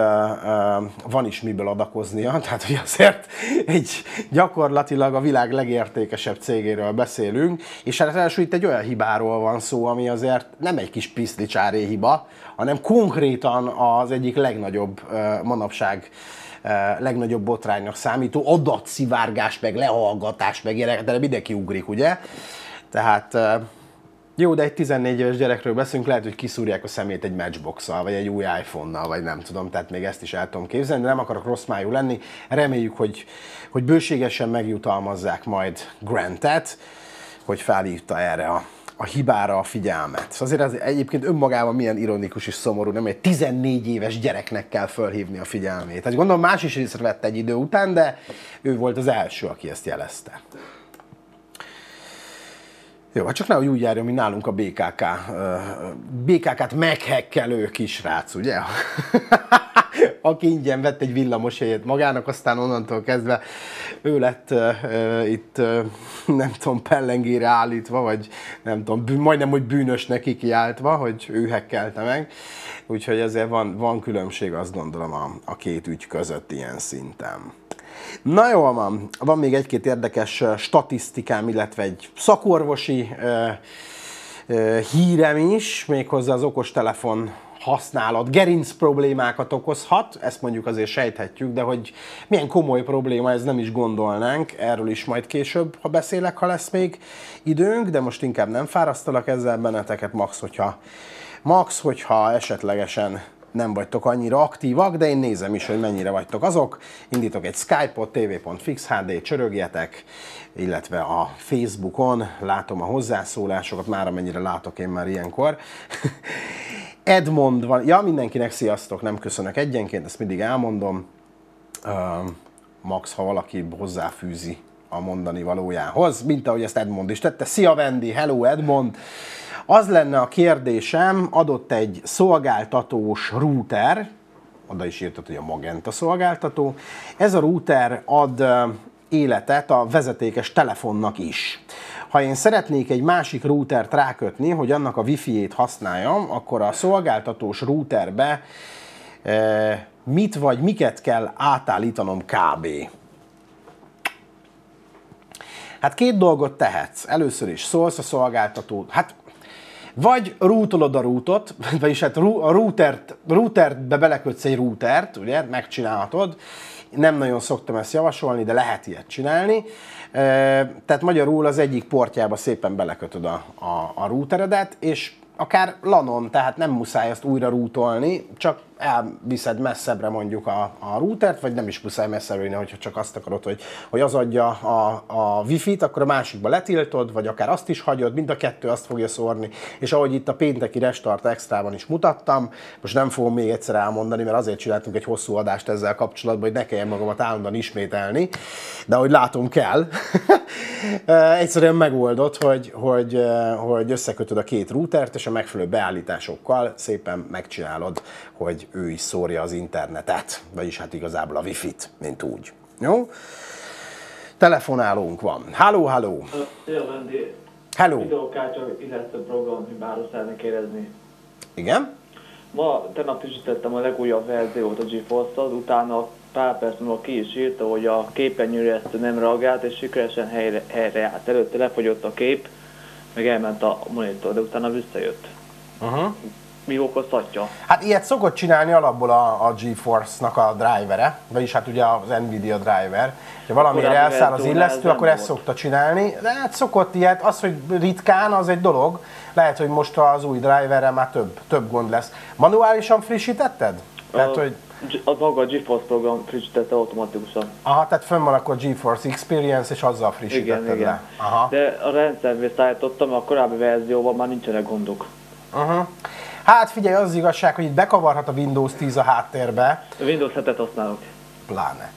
[SPEAKER 1] van is miből adakoznia, tehát hogy azért gyakorlatilag a világ legértékesebb cégéről beszélünk, és ráadásul itt egy olyan hibáról van szó, ami azért nem egy kis piszlicsári hiba, hanem konkrétan az egyik legnagyobb manapság legnagyobb botránynak számító adatszivárgás, meg lehallgatás, meg ilyenek, de mindenki ugrik, ugye? Tehát jó, de egy 14 éves gyerekről beszélünk, lehet, hogy kiszúrják a szemét egy Matchbox-szal, vagy egy új iPhone-nal, vagy nem tudom, tehát még ezt is el tudom képzelni, de nem akarok rossz májú lenni. Reméljük, hogy bőségesen megjutalmazzák majd Grantet, hogy felhívta erre a hibára a figyelmet. Azért az egyébként önmagában milyen ironikus és szomorú, nem egy 14 éves gyereknek kell felhívni a figyelmét. Hát gondolom más is észrevette egy idő után, de ő volt az első, aki ezt jelezte. Jó, hát csak nehogy úgy járjon, mint nálunk a BKK. BKK-t meghekkelő kisrác, ugye? Aki ingyen vett egy villamosjegyet magának, aztán onnantól kezdve ő lett itt, nem tudom, pellengére állítva, vagy nem tudom, majdnem, hogy bűnösnek kikiáltva, hogy ő hekkelte meg. Úgyhogy ezért van különbség, azt gondolom, a két ügy között ilyen szinten. Na jó, van még egy-két érdekes statisztikám, illetve egy szakorvosi hírem is, méghozzá az okostelefon használat gerinc problémákat okozhat, ezt mondjuk azért sejthetjük, de hogy milyen komoly probléma, ez nem is gondolnánk, erről is majd később, ha beszélek, ha lesz még időnk, de most inkább nem fárasztalak ezzel benneteket, max, hogyha esetlegesen nem vagytok annyira aktívak, de én nézem is, hogy mennyire vagytok azok. Indítok egy Skype-ot, tv.fixhd, csörögjetek, illetve a Facebookon látom a hozzászólásokat, már amennyire látok én már ilyenkor. Edmond van, ja, mindenkinek sziasztok, nem köszönök egyenként, ezt mindig elmondom. Max, ha valaki hozzáfűzi a mondani valójához, mint ahogy ezt Edmond is tette. Szia Vendi, hello Edmond! Az lenne a kérdésem, adott egy szolgáltatós router, oda is írtad, hogy a Magenta szolgáltató, ez a router ad életet a vezetékes telefonnak is. Ha én szeretnék egy másik routert rákötni, hogy annak a wifi-jét használjam, akkor a szolgáltatós routerbe mit vagy miket kell átállítanom kb. Hát két dolgot tehetsz. Először is szólsz a szolgáltató, hát Vagy routolod a routot, vagyis hát a routerbe belekötsz egy routert, ugye, megcsinálhatod. Nem nagyon szoktam ezt javasolni, de lehet ilyet csinálni. Tehát magyarul az egyik portjába szépen belekötöd a routeredet, és akár LAN-on, tehát nem muszáj ezt újra routolni, csak elviszed messzebbre mondjuk a routert, vagy nem is muszáj messzebbre vinni, hogyha csak azt akarod, hogy az adja a wifi-t, akkor a másikba letiltod, vagy akár azt is hagyod, mind a kettő azt fogja szórni. És ahogy itt a pénteki Restart Extrában is mutattam, most nem fogom még egyszer elmondani, mert azért csináltunk egy hosszú adást ezzel kapcsolatban, hogy ne kelljen magamat állandóan ismételni, de ahogy látom kell, egyszerűen megoldott, hogy összekötöd a két routert, és a megfelelő beállításokkal szépen megcsinálod, hogy ő is szórja az internetet, vagyis hát igazából a wifi-t, mint úgy. Jó? Telefonálónk van. Halló, halló!
[SPEAKER 2] Szia, Vendi!
[SPEAKER 1] Hello!
[SPEAKER 2] Videókártya, illetve programhibáról szeretnék kérdezni.
[SPEAKER 1] Igen?
[SPEAKER 2] Tegnap frissítettem a legújabb verziót a GeForce-tal, utána pár perc múlva ki is írta, hogy a képernyőre ezt nem reagált, és sikeresen helyreállt. Előtte lefogyott a kép, meg elment a monitor, de utána visszajött. Mi okozhatja?
[SPEAKER 1] Hát ilyet szokott csinálni alapból a GeForce-nak a drivere, vagyis hát ugye az Nvidia driver. Ha valamiért elszáll az illesztő, akkor ezt szokta csinálni. De hát szokott ilyet, az, hogy ritkán, az egy dolog. Lehet, hogy most az új driverrel már több gond lesz. Manuálisan frissítetted? Tehát, hogy...
[SPEAKER 2] A maga a GeForce program frissítette automatikusan.
[SPEAKER 1] Aha, tehát fönn van akkor GeForce Experience, és azzal frissítetted
[SPEAKER 2] igen.
[SPEAKER 1] le. Aha.
[SPEAKER 2] De a rendszerbe szállítottam, a korábbi verzióban már nincsenek gondok.
[SPEAKER 1] Hát figyelj, az igazság, hogy itt bekavarhat a Windows 10 a háttérbe.
[SPEAKER 2] A Windows 7-et használok.
[SPEAKER 1] Pláne.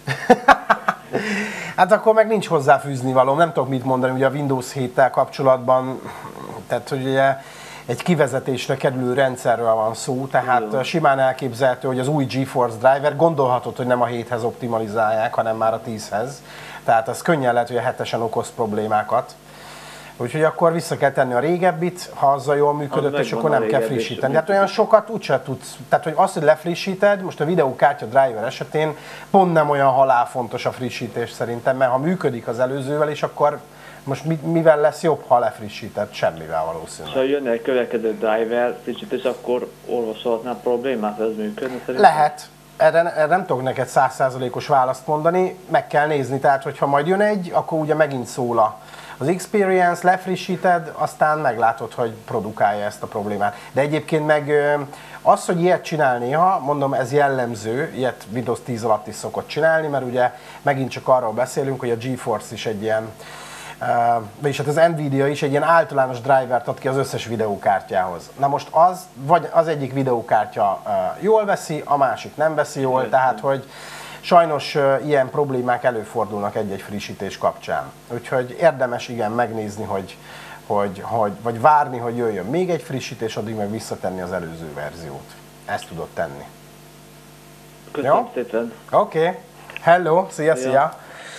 [SPEAKER 1] Hát akkor meg nincs hozzáfűzni való, nem tudok mit mondani ugye a Windows 7-tel kapcsolatban, tehát hogy ugye egy kivezetésre kerülő rendszerről van szó, tehát simán elképzelhető, hogy az új GeForce driver, gondolhatod, hogy nem a 7-hez optimalizálják, hanem már a 10-hez. Tehát az könnyen lehet, hogy a 7-esen okoz problémákat. Úgyhogy akkor vissza kell tenni a régebbit, ha azzal jól működött, és akkor nem kell frissíteni. Hát olyan sokat úgyse tudsz. Tehát, hogy azt, hogy lefrissíted, most a videókártya driver esetén pont nem olyan halálfontos a frissítés szerintem, mert ha működik az előzővel, és akkor most mivel lesz jobb, ha lefrissíted? Semmivel valószínűleg.
[SPEAKER 2] És ha jönne egy következő driver frissítés, akkor orvosolhatnál problémát, ez működni szerintem?
[SPEAKER 1] Lehet. Erre nem tudok neked 100%-os választ mondani, meg kell nézni, tehát hogyha majd jön egy, akkor ugye megint szól az Experience, lefrissíted, aztán meglátod, hogy produkálja ezt a problémát. De egyébként meg az, hogy ilyet csinál néha, mondom, ez jellemző, ilyet Windows 10 alatt is szokott csinálni, mert ugye megint csak arról beszélünk, hogy a GeForce is egy ilyen, vagyis hát az Nvidia is egy ilyen általános drivert ad ki az összes videókártyához. Na most vagy az egyik videókártya jól veszi, a másik nem veszi jól, tehát hogy sajnos ilyen problémák előfordulnak egy-egy frissítés kapcsán. Úgyhogy érdemes igen megnézni, vagy várni, hogy jöjjön még egy frissítés, addig meg visszatenni az előző verziót. Ezt tudod tenni.
[SPEAKER 2] Köszönöm szépen.
[SPEAKER 1] Oké. Hello, szia.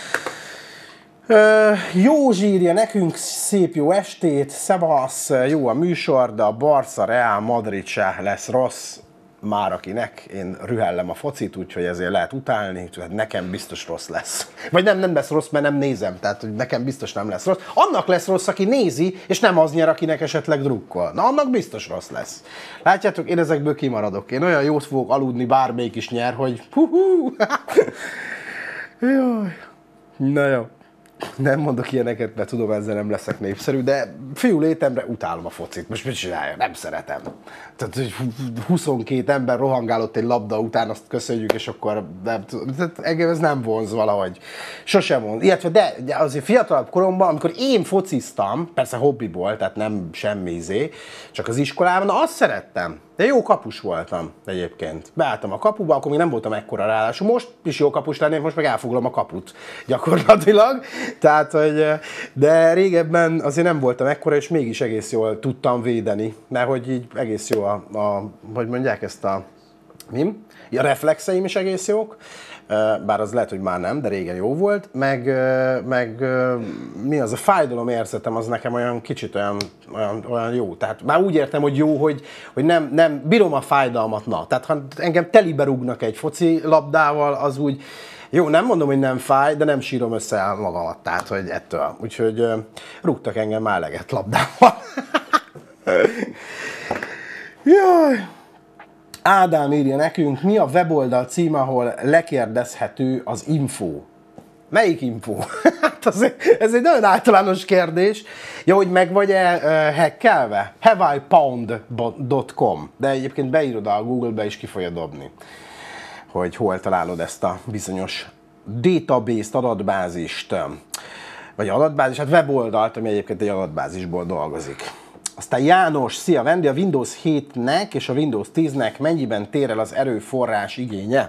[SPEAKER 1] Józsi írja nekünk, szép jó estét, szevasz, jó a műsor, de a Barca Real Madrid se lesz rossz. Már akinek, én rühellem a focit, úgyhogy ezért lehet utálni, tehát nekem biztos rossz lesz. Vagy nem lesz rossz, mert nem nézem, tehát hogy nekem biztos nem lesz rossz. Annak lesz rossz, aki nézi, és nem az nyer, akinek esetleg drukkol. Na, annak biztos rossz lesz. Látjátok, én ezekből kimaradok. Én olyan jót fogok aludni, bármelyik is nyer, hogy Jaj. Na jó. Nem mondok ilyeneket, mert tudom, ezzel nem leszek népszerű, de fiú létemre utálom a focit. Most mit csinálja? Nem szeretem. Tehát, hogy 22 ember rohangálott egy labda után, azt köszönjük, és akkor nem tudom. Tehát engem ez nem vonz valahogy. Sosem vonz. Illetve, de azért fiatalabb koromban, amikor én fociztam, persze hobbiból, tehát nem semmi csak az iskolában, na azt szerettem. De jó kapus voltam egyébként. Beálltam a kapuba, akkor még nem voltam ekkora ráadásul. Most is jó kapus lennék, most meg elfoglalom a kaput gyakorlatilag. Tehát, hogy, de régebben azért nem voltam ekkora, és mégis egész jól tudtam védeni. Mert hogy így egész jó hogy mondják ezt a reflexeim is egész jók. Bár az lehet, hogy már nem, de régen jó volt, meg mi az a fájdalom érzetem, az nekem olyan kicsit olyan jó. Tehát már úgy értem, hogy jó, hogy nem bírom a fájdalmat, na. Tehát ha engem telibe rúgnak egy foci labdával, az úgy, jó, nem mondom, hogy nem fáj, de nem sírom össze magamat, tehát hogy ettől. Úgyhogy rúgtak engem már eleget labdával. Jaj! Ádám írja nekünk, mi a weboldal cím, ahol lekérdezhető az info? Melyik info? Hát ez egy nagyon általános kérdés. Ja, hogy meg vagy-e hackelve? haveIpound.com. De egyébként beírod a Google-be és ki fogja dobni, hogy hol találod ezt a bizonyos database-t, adatbázist. Vagy adatbázis, hát weboldalt, ami egyébként egy adatbázisból dolgozik. Aztán János, szia Vendi, a Windows 7-nek és a Windows 10-nek mennyiben tér el az erőforrás igénye?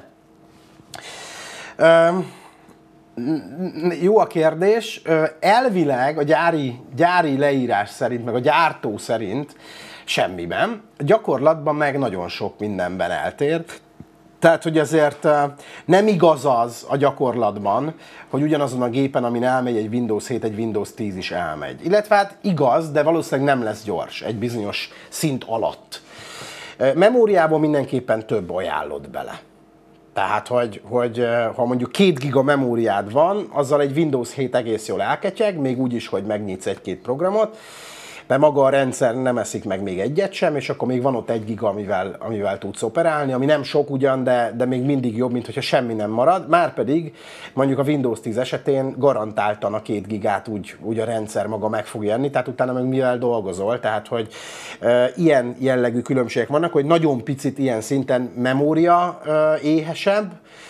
[SPEAKER 1] Jó a kérdés. Elvileg a gyári leírás szerint, meg a gyártó szerint semmiben. Gyakorlatban meg nagyon sok mindenben eltér. Tehát, hogy ezért nem igaz az a gyakorlatban, hogy ugyanazon a gépen, amin elmegy egy Windows 7, egy Windows 10 is elmegy. Illetve hát igaz, de valószínűleg nem lesz gyors egy bizonyos szint alatt. Memóriából mindenképpen több ajánlott bele. Tehát, hogy ha mondjuk 2 giga memóriád van, azzal egy Windows 7 egész jól elketyeg, még úgy is, hogy megnyitsz egy-két programot, de maga a rendszer nem eszik meg még egyet sem, és akkor még van ott 1 giga, amivel tudsz operálni, ami nem sok ugyan, de még mindig jobb, mint hogyha semmi nem marad. Márpedig mondjuk a Windows 10 esetén garantáltan a 2 gigát úgy a rendszer maga meg fogja enni, tehát utána meg mivel dolgozol, tehát hogy ilyen jellegű különbségek vannak, hogy nagyon picit ilyen szinten memória éhesebb,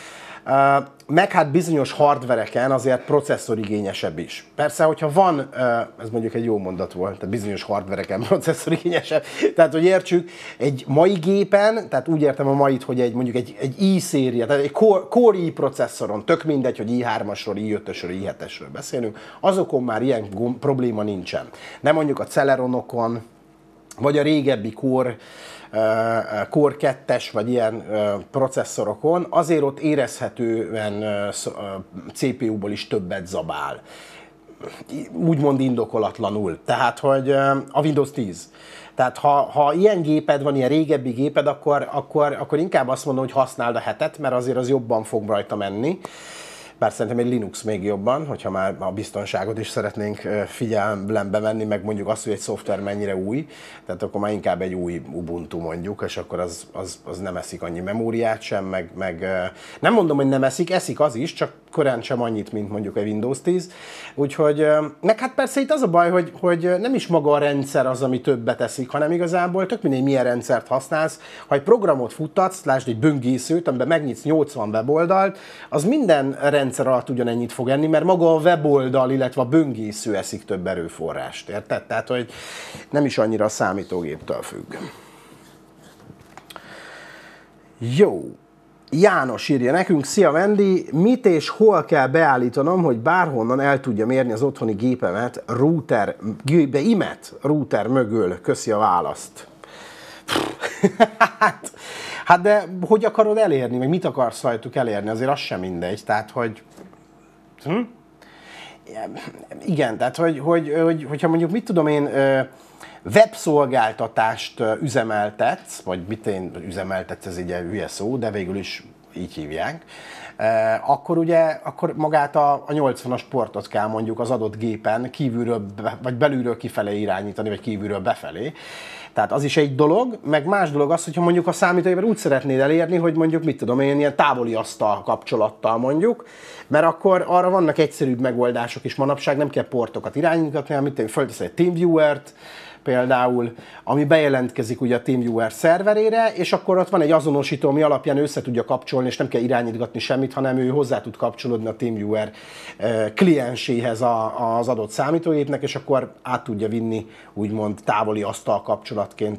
[SPEAKER 1] meg hát bizonyos hardvereken azért processzorigényesebb is. Persze, hogyha van, ez mondjuk egy jó mondat volt, tehát bizonyos hardvereken processzorigényesebb, tehát hogy értsük, egy mai gépen, tehát úgy értem a mait, hogy mondjuk egy i-széria, tehát egy Core i processzoron, tök mindegy, hogy i3-asról, i5-ösről, i7-esről beszélünk, azokon már ilyen probléma nincsen. De mondjuk a Celeronokon, vagy a régebbi Core 2-es, vagy ilyen processzorokon, azért ott érezhetően CPU-ból is többet zabál. Úgymond indokolatlanul. Tehát, hogy a Windows 10. Tehát ha ilyen géped van, ilyen régebbi géped, akkor inkább azt mondom, hogy használd a 7-et, mert azért az jobban fog rajta menni. Bár szerintem egy Linux még jobban, hogyha már a biztonságot is szeretnénk figyelembe venni, meg mondjuk azt, hogy egy szoftver mennyire új, tehát akkor már inkább egy új Ubuntu mondjuk, és akkor az nem eszik annyi memóriát sem, meg nem mondom, hogy nem eszik az is, csak korán sem annyit, mint mondjuk egy Windows 10. Úgyhogy, meg hát persze itt az a baj, hogy nem is maga a rendszer az, ami többet eszik, hanem igazából tök mindegy, milyen rendszert használsz. Ha egy programot futtatsz, lásd egy böngészőt, amiben megnyitsz 80 weboldalt, az minden rendszer alatt ugyanennyit fog enni, mert maga a weboldal, illetve a böngésző eszik több erőforrást, érted? Tehát, hogy nem is annyira a számítógéptől függ. Jó. János írja nekünk, szia Vendi, mit és hol kell beállítanom, hogy bárhonnan el tudja mérni az otthoni gépemet, router mögül, köszi a választ. Hát de hogy akarod elérni, meg mit akarsz rajtuk elérni, azért az sem mindegy, tehát hogy... Igen, tehát hogyha mondjuk mit tudom én, webszolgáltatást üzemeltetsz, vagy mit én üzemeltetsz, ez egy hülye szó, de végül is így hívják, akkor magát a 80-as portot kell mondjuk az adott gépen kívülről, vagy belülről kifelé irányítani, vagy kívülről befelé. Tehát az is egy dolog, meg más dolog az, hogyha mondjuk a számítógépet úgy szeretnéd elérni, hogy mondjuk mit tudom én, ilyen távoli asztal kapcsolattal mondjuk, mert akkor arra vannak egyszerűbb megoldások is manapság, nem kell portokat irányítani, hanem mit föltesz egy TeamViewer-t, például, ami bejelentkezik ugye a TeamViewer szerverére, és akkor ott van egy azonosító, ami alapján össze tudja kapcsolni, és nem kell irányítgatni semmit, hanem ő hozzá tud kapcsolódni a TeamViewer klienséhez az adott számítógépnek, és akkor át tudja vinni úgymond távoli asztal kapcsolatként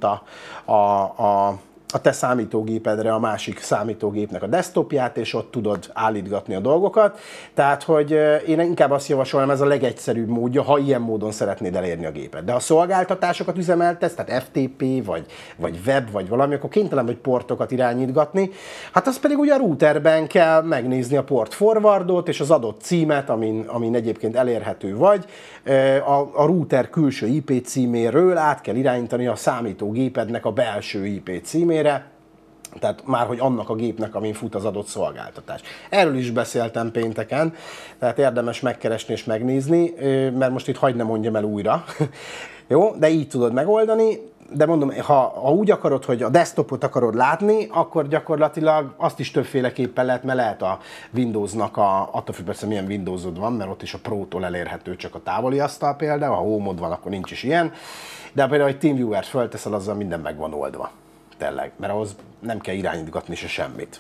[SPEAKER 1] a te számítógépedre a másik számítógépnek a desktopját, és ott tudod állítgatni a dolgokat. Tehát, hogy én inkább azt javasolom, ez a legegyszerűbb módja, ha ilyen módon szeretnéd elérni a gépet. De ha szolgáltatásokat üzemeltesz, tehát FTP, vagy web, vagy valami, akkor kénytelen vagy portokat irányítgatni. Hát az pedig ugye a routerben kell megnézni a port forwardot, és az adott címet, amin egyébként elérhető vagy. A router külső IP címéről át kell irányítani a számítógépednek a belső IP címére, tehát már hogy annak a gépnek, amin fut az adott szolgáltatás. Erről is beszéltem pénteken, tehát érdemes megkeresni és megnézni, mert most itt hagyd ne mondjam el újra. Jó, de így tudod megoldani. de mondom, ha úgy akarod, hogy a desktopot akarod látni, akkor gyakorlatilag azt is többféleképpen lehet, mert lehet a Windowsnak, attól függ persze milyen Windowsod van, mert ott is a Pro-tól elérhető csak a távoli asztal például, ha Home-od van, akkor nincs is ilyen, de például egy TeamViewer-t fölteszel, azzal minden meg van oldva. Tényleg, mert ahhoz nem kell irányítgatni se semmit.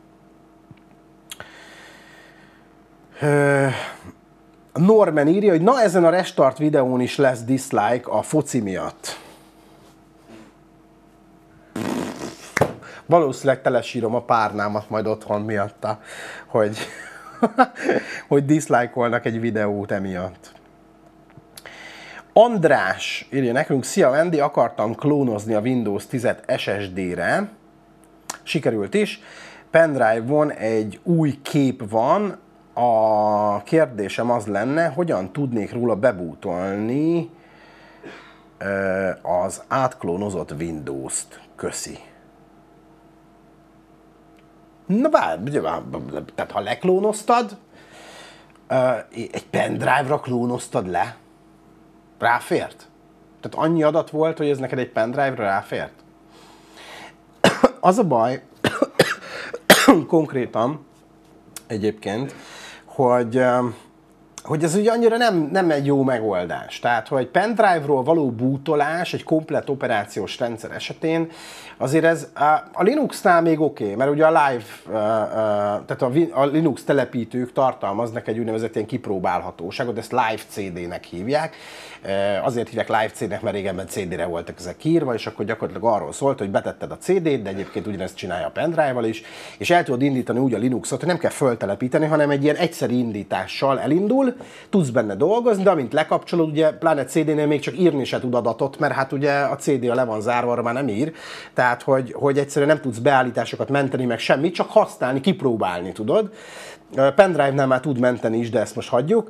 [SPEAKER 1] Norman írja, hogy na ezen a restart videón is lesz dislike a foci miatt. Valószínűleg telesírom a párnámat majd otthon miatta, hogy dislike-olnak egy videót emiatt. András írja nekünk, szia Andy, akartam klónozni a Windows 10-et SSD-re. Sikerült is. Pendrive-on egy új kép van. A kérdésem az lenne, hogyan tudnék róla bebootolni az átklónozott Windows-t. Köszi. Na tehát ha leklónoztad, egy pendrive-ra klónoztad le, ráfért? Tehát annyi adat volt, hogy ez neked egy pendrive-ra ráfért? Az a baj, konkrétan egyébként, hogy ez ugye annyira nem egy jó megoldás. Tehát, hogy pendrive-ról való bootolás egy komplett operációs rendszer esetén, azért ez a Linuxnál még oké, mert ugye a live, tehát a Linux telepítők tartalmaznak egy úgynevezett ilyen kipróbálhatóságot, ezt live CD-nek hívják. Azért hívják live CD-nek, mert régebben CD-re voltak ezek írva, és akkor gyakorlatilag arról szólt, hogy betetted a CD-t, de egyébként ugyanezt csinálja a pendrive-val is, és el tudod indítani úgy a Linuxot, hogy nem kell föltelepíteni, hanem egy ilyen egyszeri indítással elindul, tudsz benne dolgozni, de amint lekapcsolod, ugye pláne CD-nél még csak írni se tud adatot, mert hát ugye a CD-a le van zárva, arra már nem ír, tehát hogy egyszerűen nem tudsz beállításokat menteni, meg semmit, csak használni, kipróbálni tudod. Pendrive-nál már tud menteni is, de ezt most hagyjuk.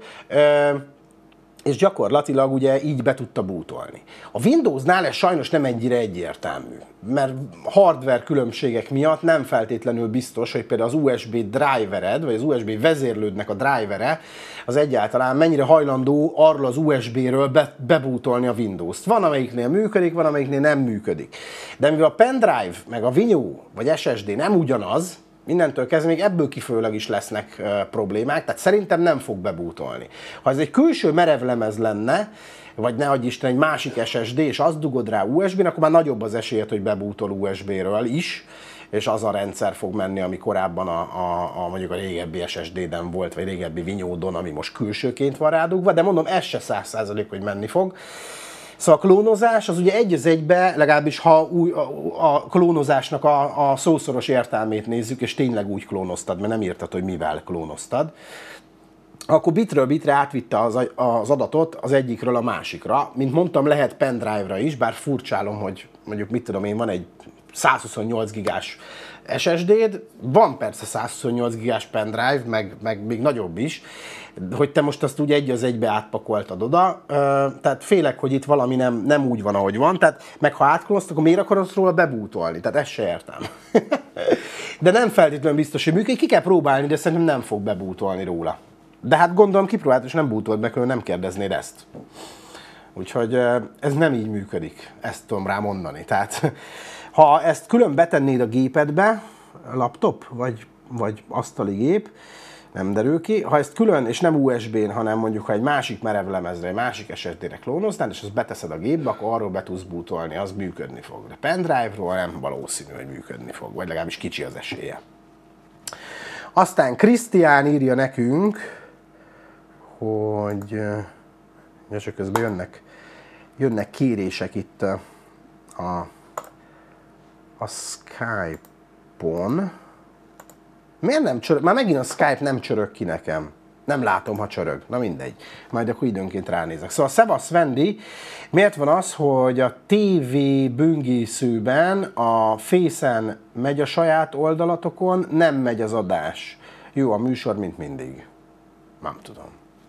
[SPEAKER 1] És gyakorlatilag ugye így be tudta bootolni. A Windowsnál ez sajnos nem ennyire egyértelmű, mert hardware különbségek miatt nem feltétlenül biztos, hogy például az USB drivered, vagy az USB vezérlődnek a drivere, az egyáltalán mennyire hajlandó arról az USB-ről bebootolni a Windows-t. Van, amelyiknél működik, van, amelyiknél nem működik. De mivel a pendrive, meg a Windows, vagy SSD nem ugyanaz, innentől kezdve még ebből kifolyólag is lesznek problémák, tehát szerintem nem fog bebootolni. Ha ez egy külső merevlemez lenne, vagy ne adj Isten egy másik SSD, és azt dugod rá USB-n, akkor már nagyobb az esélyed, hogy bebootol USB-ről is, és az a rendszer fog menni, ami korábban mondjuk a régebbi SSD-den volt, vagy régebbi Windows-on, ami most külsőként van rádugva, de mondom, ez se 100%, hogy menni fog. Szóval a klónozás az ugye egy az egybe, legalábbis ha a klónozásnak a szószoros értelmét nézzük, és tényleg úgy klónoztad, mert nem írtad, hogy mivel klónoztad, akkor bitről bitre átvitte az adatot az egyikről a másikra. Mint mondtam, lehet pendrive-ra is, bár furcsálom, hogy mondjuk mit tudom én, van egy 128 gigás SSD-d, van persze 128 gigás pendrive, meg még nagyobb is, hogy te most azt úgy egy az egybe átpakoltad oda, tehát félek, hogy itt valami nem úgy van, ahogy van, tehát meg ha átklónoztad, akkor miért akarod róla bebootolni? Tehát ezt se értem. De nem feltétlenül biztos, hogy működik, ki kell próbálni, de szerintem nem fog bebootolni róla. De hát gondolom kipróbált, és nem bootolt be, nem kérdeznéd ezt. Úgyhogy ez nem így működik, ezt tudom rá mondani. Tehát ha ezt külön betennéd a gépedbe, laptop vagy asztali gép, nem derül ki. Ha ezt külön, és nem USB-n, hanem mondjuk ha egy másik merevlemezre, egy másik SSD-re klónoztál, és azt beteszed a gépbe, akkor arról be tudsz bootolni, az működni fog. De pendrive-ról nem valószínű, hogy működni fog, vagy legalábbis kicsi az esélye. Aztán Krisztián írja nekünk, hogy csak közben jönnek kérések itt a Skype-on. Miért nem csörög? Már megint a Skype nem csörög ki nekem. Nem látom, ha csörög. Na mindegy. Majd akkor időnként ránézek. Szóval Szevasz Vendi, miért van az, hogy a TV böngészőben a Face-en megy a saját oldalatokon, nem megy az adás? Jó a műsor, mint mindig. Nem tudom.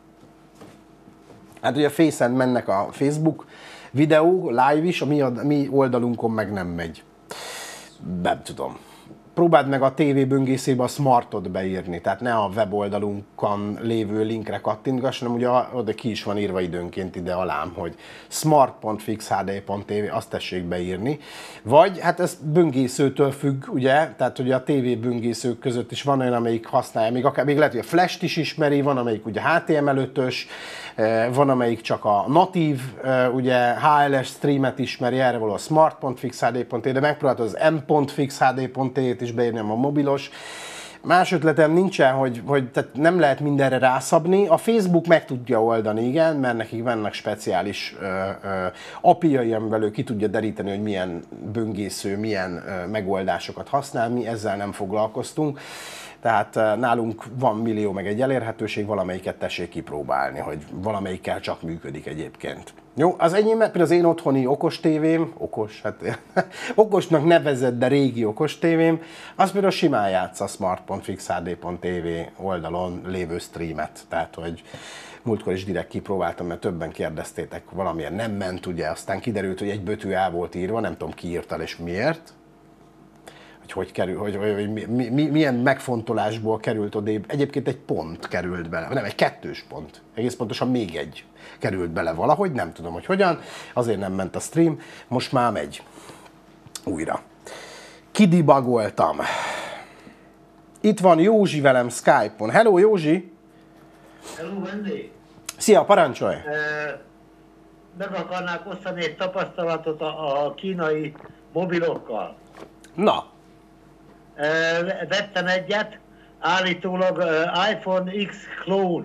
[SPEAKER 1] Hát ugye a Face-en mennek a Facebook videó, live is, a mi oldalunkon meg nem megy. Nem tudom. próbáld meg a TV böngészébe a Smartot beírni, tehát ne a weboldalunkon lévő linkre kattintgass, hanem ugye oda ki is van írva időnként ide alám, hogy smart.fixhd.tv, azt tessék beírni. Vagy hát ez böngészőtől függ, ugye, tehát ugye a TV böngészők között is van olyan, amelyik használja, még lehet, hogy a Flash-t is ismeri, van amelyik ugye HTML5-ös, van amelyik csak a natív, ugye HLS streamet ismeri, erre való a smart.fixhd.tv, de megpróbáltad az m.fixhd.tv-t is beírni a mobilos. Más ötletem nincsen, hogy tehát nem lehet mindenre rászabni. A Facebook meg tudja oldani, igen, mert nekik vannak speciális API-jai, amivel ő ki tudja deríteni, hogy milyen böngésző, milyen megoldásokat használ. Mi ezzel nem foglalkoztunk. Tehát nálunk van millió meg egy elérhetőség, valamelyiket tessék kipróbálni, hogy valamelyikkel csak működik egyébként. Jó, az enyém, például az én otthoni okos tévém, hát okosnak nevezett, de régi okos tévém, az például simán játsz a smart.fixhd.tv oldalon lévő streamet. Tehát, hogy múltkor is direkt kipróbáltam, mert többen kérdeztétek, valamiért nem ment, ugye, aztán kiderült, hogy egy betű el volt írva, nem tudom ki írta és miért. Hogy kerül, hogy milyen megfontolásból került odébb. Egyébként egy pont került bele, nem, egy 2 pont. Egész pontosan még egy került bele valahogy, nem tudom, hogy hogyan. Azért nem ment a stream, most már megy. Újra. Kidibagoltam. Itt van Józsi velem Skype-on. Hello, Józsi!
[SPEAKER 3] Hello, Wendy!
[SPEAKER 1] Szia, parancsolj!
[SPEAKER 3] Meg akarnák osztani egy tapasztalatot a kínai mobilokkal.
[SPEAKER 1] Na!
[SPEAKER 3] Vettem egyet, állítólag iPhone X Clone.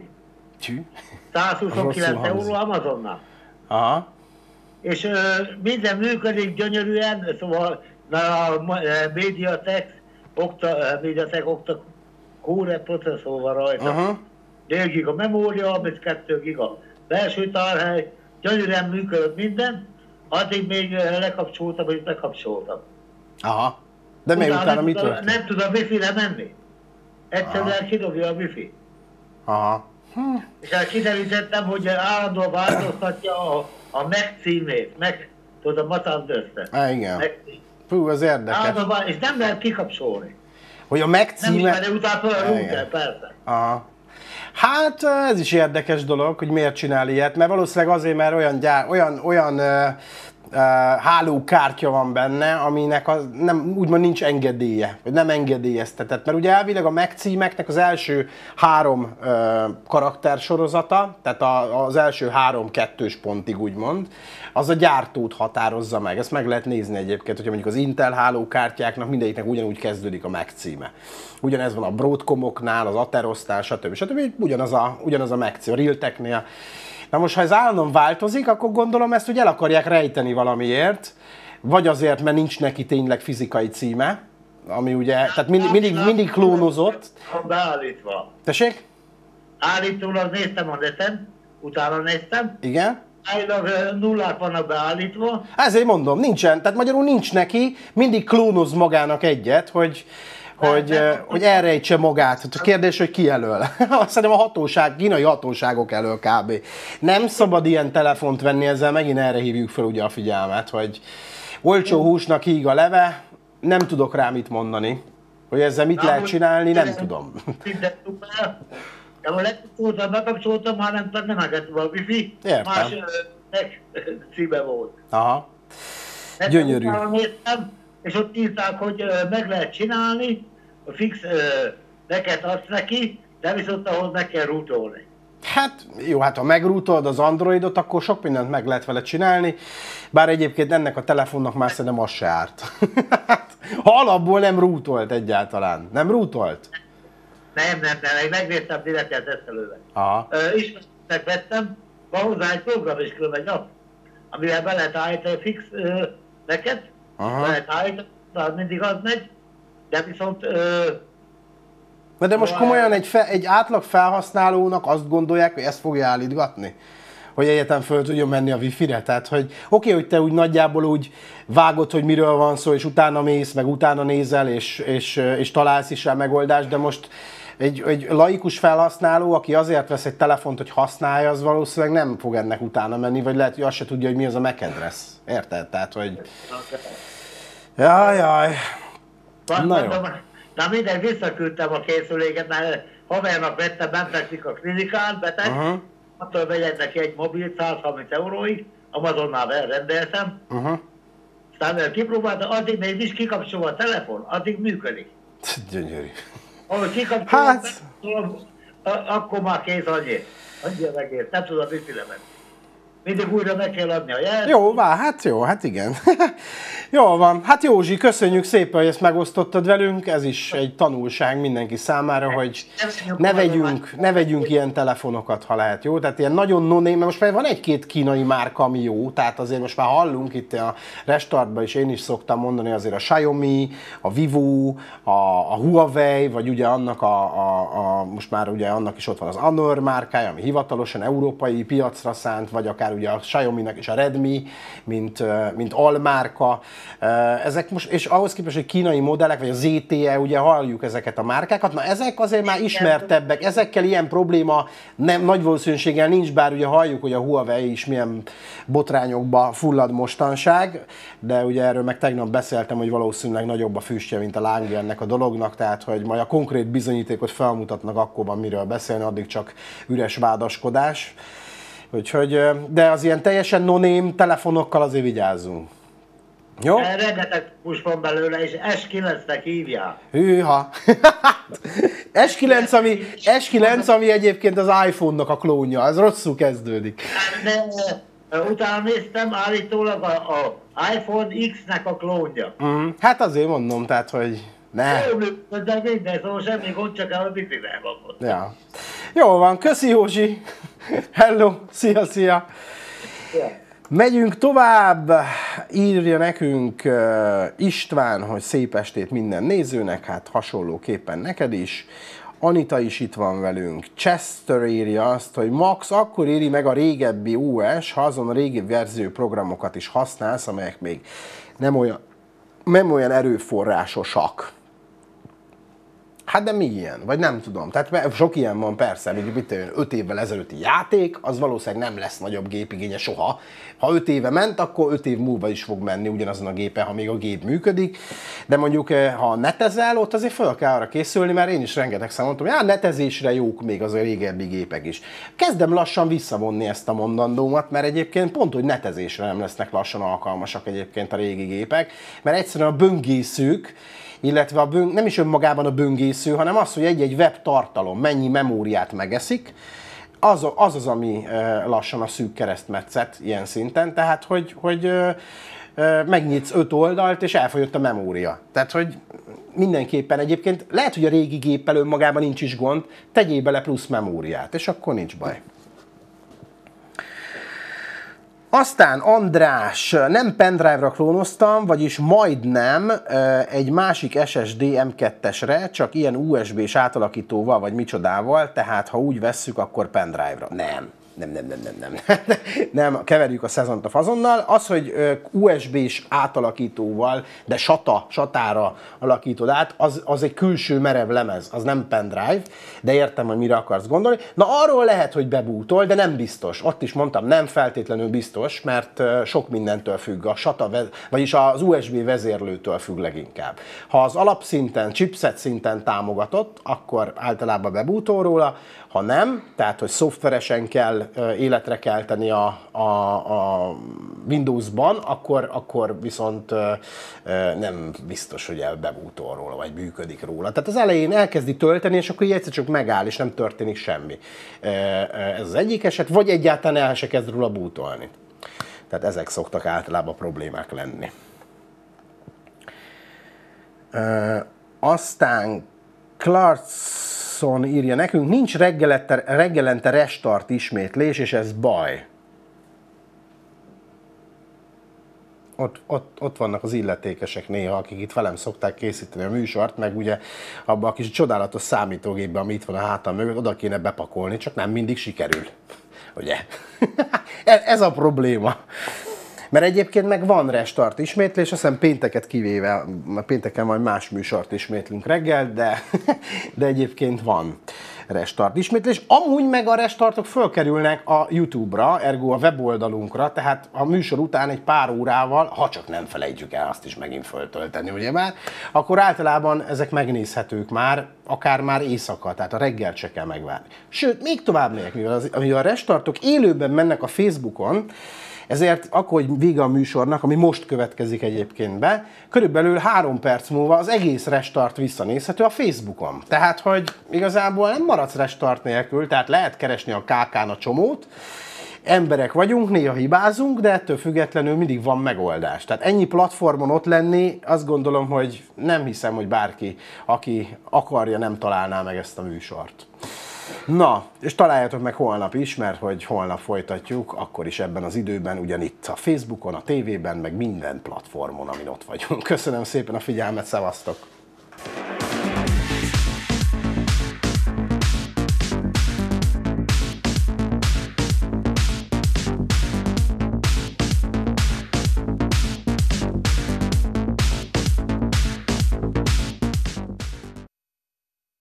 [SPEAKER 3] 129 euró Amazonnal.
[SPEAKER 1] Aha.
[SPEAKER 3] És minden működik gyönyörűen, szóval a MediaTek Octa Core processzor van rajta. 4 giga memória, 32 giga belső tárhely, gyönyörűen működött minden, addig még lekapcsoltam, és bekapcsoltam.
[SPEAKER 1] Aha. De még utána mi történt?
[SPEAKER 3] Nem tud a wifi-re menni. Egyszerűen kidobja a wifi.
[SPEAKER 1] Aha.
[SPEAKER 3] És kiderítettem, hogy állandóan változtatja a Mac címét. Mac, tudod, a Matandöszte.
[SPEAKER 1] Igen. Fú, az érdekes.
[SPEAKER 3] Állandóan, és nem lehet kikapcsolni.
[SPEAKER 1] Hogy a Mac címe...
[SPEAKER 3] Nem ismeri utána a router, persze.
[SPEAKER 1] Aha. Hát ez is érdekes dolog, hogy miért csinál ilyet, mert valószínűleg azért, mert olyan hálókártya van benne, aminek úgymond nincs engedélye, vagy nem engedélyeztetett. Mert ugye elvileg a Mac címeknek az első 3 karaktersorozata, tehát az első 3 kettős pontig úgymond, az a gyártót határozza meg. Ezt meg lehet nézni egyébként, hogyha mondjuk az Intel hálókártyáknak mindegyiknek ugyanúgy kezdődik a Mac címe. Ugyanez van a Broadcomoknál, az Aterosnál, stb. Ugyanaz a Mac cím, a Realteknél. Na most, ha ez állandóan változik, akkor gondolom ezt úgy el akarják rejteni valamiért, vagy azért, mert nincs neki tényleg fizikai címe, ami ugye, tehát mindig klónozott.
[SPEAKER 3] Beállítva.
[SPEAKER 1] Tessék?
[SPEAKER 3] Állítólag néztem a neten, utána néztem.
[SPEAKER 1] Igen?
[SPEAKER 3] Állítólag nullák vannak beállítva.
[SPEAKER 1] Ezért mondom, nincsen, tehát magyarul nincs neki, mindig klónoz magának egyet, hogy elrejtse magát. A kérdés, hogy ki jelöl. Szerintem a kínai hatóságok elől kb. Nem szabad ilyen telefont venni, ezzel megint erre hívjuk fel ugye a figyelmet, hogy olcsó húsnak híg a leve, nem tudok rá mit mondani. Hogy ezzel mit lehet csinálni, nem tudom.
[SPEAKER 3] De a legutolsóan bekapcsoltam, már nem engedtem a wifi, más címe volt.
[SPEAKER 1] Aha. Gyönyörű.
[SPEAKER 3] Néztem, és ott írták, hogy meg lehet csinálni, a fix neket adsz neki, de viszont ahhoz meg kell rootolni.
[SPEAKER 1] Hát jó, hát ha megrútolod az Androidot, akkor sok mindent meg lehet vele csinálni, bár egyébként ennek a telefonnak már szerintem az se árt. Ha alapból nem rútolt egyáltalán. Nem rútolt?
[SPEAKER 3] Nem, megnéztem direkt a tesztelőben. Ismertnek vettem, van hozzá egy program is külön egy nap, amivel be lehet állítani fix neket, be lehet állítani, mindig az megy, de viszont...
[SPEAKER 1] De most komolyan egy átlag felhasználónak azt gondolják, hogy ezt fogja állítgatni? Hogy egyetem föl tudjon menni a wifi-re? Tehát, hogy oké, hogy te úgy nagyjából úgy vágod, hogy miről van szó, és utána mész, meg utána nézel, és találsz is rá megoldást, de most egy laikus felhasználó, aki azért vesz egy telefont, hogy használja, az valószínűleg nem fog ennek utána menni, vagy lehet, hogy azt se tudja, hogy mi az a MAC address. Érted? Tehát, hogy... Jaj.
[SPEAKER 3] Na mindegy, visszaküldtem a készüléket, mert havernak vettem, nem fekszik a klinikán, beteg, attól megyek neki egy mobil 130 euróig, Amazonnál rendeltem, aztán kipróbáltam, addig még is kikapcsolva a telefon, addig működik.
[SPEAKER 1] Gyönyörű.
[SPEAKER 3] Ahogy kikapcsolva, akkor már kész annyi. Annyi a megért, nem tudom mit menni. Mindig újra meg kell adni a jel.
[SPEAKER 1] Jó, hát igen. Jó van. Hát Józsi, köszönjük szépen, hogy ezt megosztottad velünk. Ez is egy tanulság mindenki számára, hogy ne vegyünk ilyen telefonokat, ha lehet, jó? Tehát ilyen nagyon no-name, mert most már van egy-két kínai márka, ami jó, tehát azért most már hallunk itt a Restartban is, én is szoktam mondani azért a Xiaomi, a Vivo, a Huawei, vagy ugye annak most már ugye annak is ott van az Honor márkája, ami hivatalosan európai piacra szánt, vagy akár ugye a Xiaomi-nek és a Redmi, mint almárka. Ezek most, és ahhoz képest, hogy kínai modellek, vagy a ZTE, ugye halljuk ezeket a márkákat, na ezek azért már ismertebbek, ezekkel ilyen probléma nagy valószínűséggel nincs, bár ugye halljuk, hogy a Huawei is milyen botrányokba fullad mostanság, de ugye erről meg tegnap beszéltem, hogy valószínűleg nagyobb a füstje, mint a lángja ennek a dolognak, tehát hogy majd a konkrét bizonyítékot felmutatnak, akkor van miről beszélni, addig csak üres vádaskodás. Úgyhogy, de az ilyen teljesen no-name telefonokkal azért vigyázzunk. Jó?
[SPEAKER 3] Rengeteg push van belőle, és S9-nek hívják.
[SPEAKER 1] Hűha! S9, ami egyébként az iPhone-nak a klónja, ez rosszul kezdődik.
[SPEAKER 3] Utána néztem, állítólag a iPhone X-nek a klónja.
[SPEAKER 1] Hát azért mondom, tehát, hogy ne.
[SPEAKER 3] De minden, szóval semmi gond, csak a bitrivel van.
[SPEAKER 1] Ja. Jó van, köszi Józsi! Hello, szia! Yeah. Megyünk tovább, írja nekünk István, hogy szép estét minden nézőnek, hát hasonlóképpen neked is. Anita is itt van velünk. Chester írja azt, hogy Max, akkor éri meg a régebbi OS, ha azon a régi verzió programokat is használsz, amelyek még nem olyan erőforrásosak. Hát de mi ilyen? Vagy nem tudom. Tehát sok ilyen van persze, mint 5 évvel ezelőtti játék, az valószínűleg nem lesz nagyobb gépigénye soha. Ha 5 éve ment, akkor 5 év múlva is fog menni ugyanazon a gépen, ha még a gép működik. De mondjuk, ha netezel, ott azért fel kell arra készülni, mert én is rengetegszer mondtam, hogy netezésre jók még az a régebbi gépek is. Kezdem lassan visszavonni ezt a mondandómat, mert egyébként pont, hogy netezésre nem lesznek lassan alkalmasak egyébként a régi gépek, mert egyszerűen a böngészők, illetve nem is önmagában a böngésző, hanem az, hogy egy-egy web tartalom mennyi memóriát megeszik, az, ami lassan a szűk keresztmetszet ilyen szinten, tehát hogy megnyitsz 5 oldalt, és elfogyott a memória. Tehát, hogy mindenképpen egyébként lehet, hogy a régi géppel önmagában nincs is gond, tegyél bele plusz memóriát, és akkor nincs baj. Aztán András, nem pendrive-ra klónoztam, vagyis majdnem egy másik SSD M2-esre, csak ilyen USB-s átalakítóval, vagy micsodával, tehát ha úgy vesszük, akkor pendrive-ra. Nem, keverjük a szezont a fazonnal. Az, hogy USB-s átalakítóval, de satára alakítod át, az egy külső merev lemez, az nem pendrive, de értem, hogy mire akarsz gondolni. Na arról lehet, hogy bebútol, de nem biztos. Ott is mondtam, nem feltétlenül biztos, mert sok mindentől függ. A SATA, vagyis az USB vezérlőtől függ leginkább. Ha az alapszinten, chipset szinten támogatott, akkor általában bebútol róla. Ha nem, tehát hogy szoftveresen kell életre kelteni a Windowsban, akkor viszont nem biztos, hogy bebútol róla, vagy működik róla. Tehát az elején elkezdi tölteni, és akkor így egyszer csak megáll, és nem történik semmi. Ez az egyik eset, vagy egyáltalán el se kezd róla bútolni. Tehát ezek szoktak általában problémák lenni. Aztán Clarkson írja nekünk, nincs reggelente restart ismétlés, és ez baj. Ott vannak az illetékesek néha, akik itt velem szokták készíteni a műsort, meg ugye abban a kis csodálatos számítógépben, ami itt van a hátam mögött, oda kéne bepakolni, csak nem mindig sikerül. Ugye? Ez a probléma. Mert egyébként meg van restart ismétlés, azt hiszem pénteket kivéve, pénteken majd más műsort ismétlünk reggel, de egyébként van. restart ismétlés. Amúgy meg a restartok fölkerülnek a YouTube-ra, ergo a weboldalunkra, tehát a műsor után egy pár órával, ha csak nem felejtjük el azt is megint föltölteni, ugye már, akkor általában ezek megnézhetők már, akár már éjszaka, tehát a reggel se kell megvárni. Sőt, még tovább megyek, mivel a restartok élőben mennek a Facebookon, ezért akkor, hogy vége a műsornak, ami most következik egyébként be, körülbelül 3 perc múlva az egész restart visszanézhető a Facebookon. Tehát, hogy igazából nem maradsz restart nélkül, tehát lehet keresni a KK-n a csomót, emberek vagyunk, néha hibázunk, de ettől függetlenül mindig van megoldás. Tehát ennyi platformon ott lenni, azt gondolom, hogy nem hiszem, hogy bárki, aki akarja, nem találná meg ezt a műsort. Na, és találjátok meg holnap is, mert hogy holnap folytatjuk, akkor is ebben az időben, ugyanitt a Facebookon, a tévében, meg minden platformon, amin ott vagyunk. Köszönöm szépen a figyelmet, szevasztok!